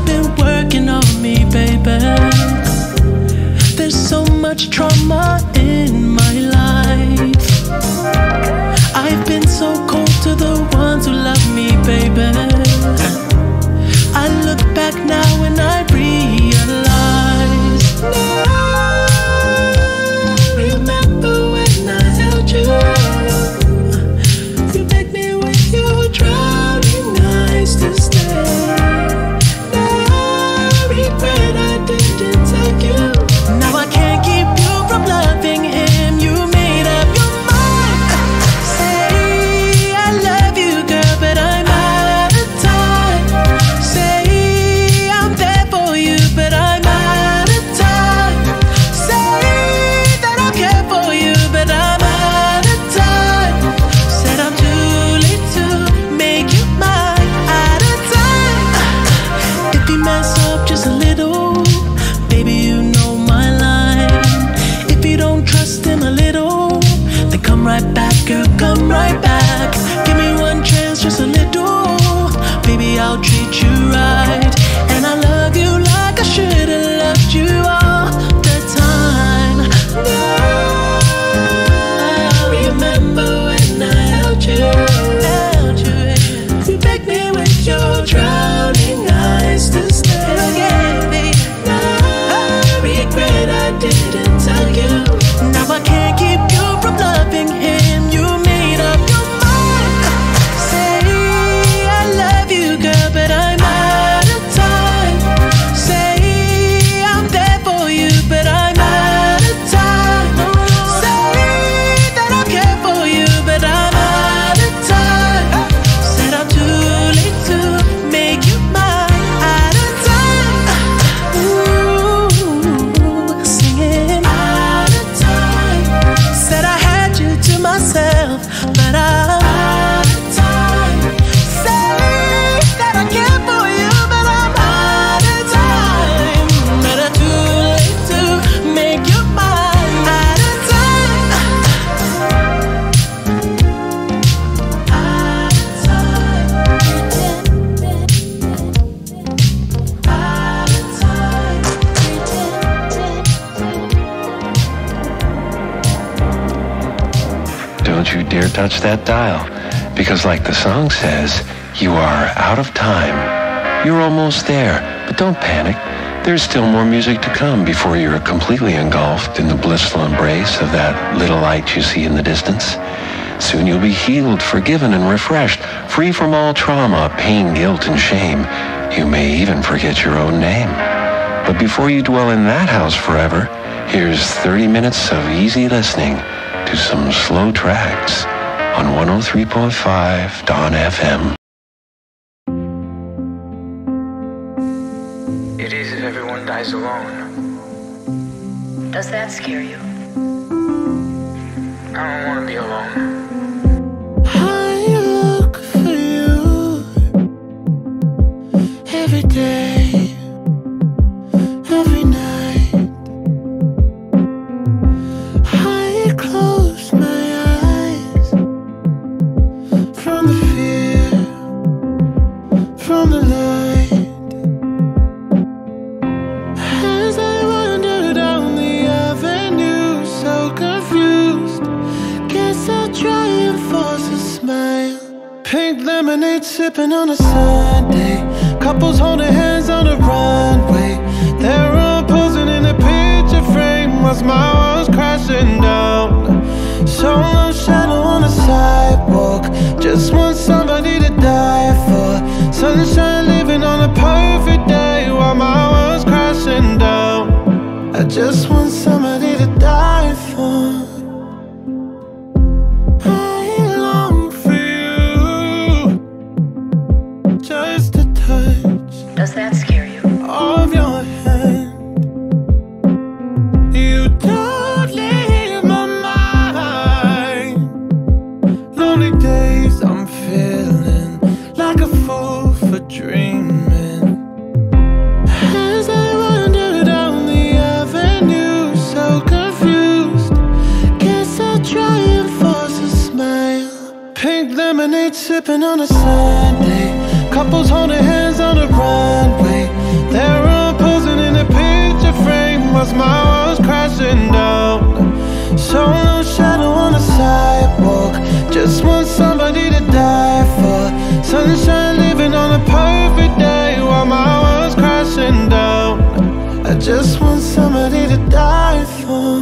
I've been working on me, baby. There's so much trauma in my life. I've been so cold to the ones who love me, baby. I look back now and I realize. Now, remember when I held you? You begged me with your drowning eyes to stay. Now, regret I didn't take you. Now I can't keep you from loving him. You made up your mind. Say I love you, girl, but I'm out of time. Say I'm there for you, but I'm out of time. Say that I care for you, but I'm out of time. Said I'm too late to make you mine. Out of time. If you mess up just a little, baby, you know my line. If you don't trust him a little, then come right back, girl, come right back. Give me one chance, just a little. Baby, I'll treat you right. And I love you like I should've loved you all the time. Now, remember when I held you? Held you. You begged me with your drowning eyes to stay again, baby. Now I regret I didn't tell you. Now I can't keep you from loving him. You made up your mind. Say I love you, girl, but I'm out of time. Say I'm there for you, but I'm out of time. Say that I care for you, but I'm out of time. Said I'm too late to make you mine. Out of time. Ooh, singing out of time. Said I had you to myself, but I'm out of time. Say that I care for you, but I'm out of time. But I'm too late to make you mine. Out of time. Out of time. Out of time. Don't you dare touch that dial, because like the song says, you are out of time. You're almost there, but don't panic. There's still more music to come before you're completely engulfed in the blissful embrace of that little light you see in the distance. Soon you'll be healed, forgiven, and refreshed, free from all trauma, pain, guilt, and shame. You may even forget your own name. But before you dwell in that house forever, here's thirty minutes of easy listening to some slow tracks on one oh three point five Dawn F M. It is if everyone dies alone. Does that scare you? I don't want to be alone. I look for you every day, every night. I close my eyes from the fear, from the light. As I wander down the avenue, so confused, guess I'll try and force a smile. Pink lemonade sipping on a Sunday, couples holding hands on the runway. They're all posing in a picture frame whilst my world's crashing down. Solo shadow on the sidewalk, just want somebody to die for. Sunshine living on a perfect day while my world's crashing down. I just want somebody to die for. I long for you, just a touch. Does that scare you? Of your hand. You don't leave my mind. Lonely days I'm feeling like a fool for dreaming. As I wander down the avenue, so confused, guess I'll try and force a smile. Pink lemonade sipping on a Sunday, couples holding hands on the runway. whilst my world's crashing down. Solo shadow on the sidewalk, just want somebody to die for. Sunshine living on a perfect day while my world's crashing down. I just want somebody to die for.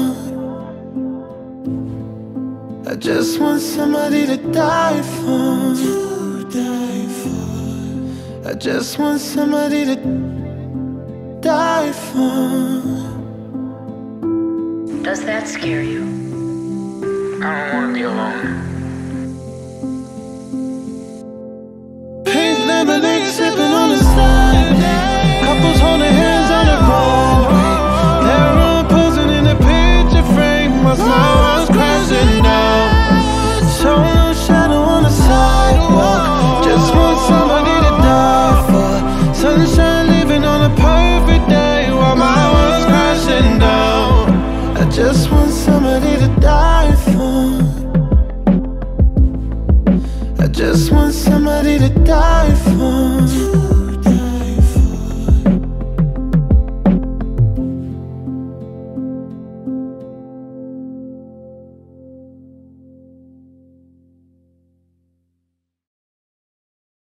I just want somebody to die for. To die for. I just want somebody to die for. Does that scare you? I don't want to be alone. Pink lemonade sipping on the side. Couples holding hands on the runway. They're all posing in a picture frame whilst my world's crashing down. Solo shadow on the sidewalk, just want somebody to die for. Sunshine living on a perfect day while my world's crashing down. I just want somebody to die for. I just want somebody to die for.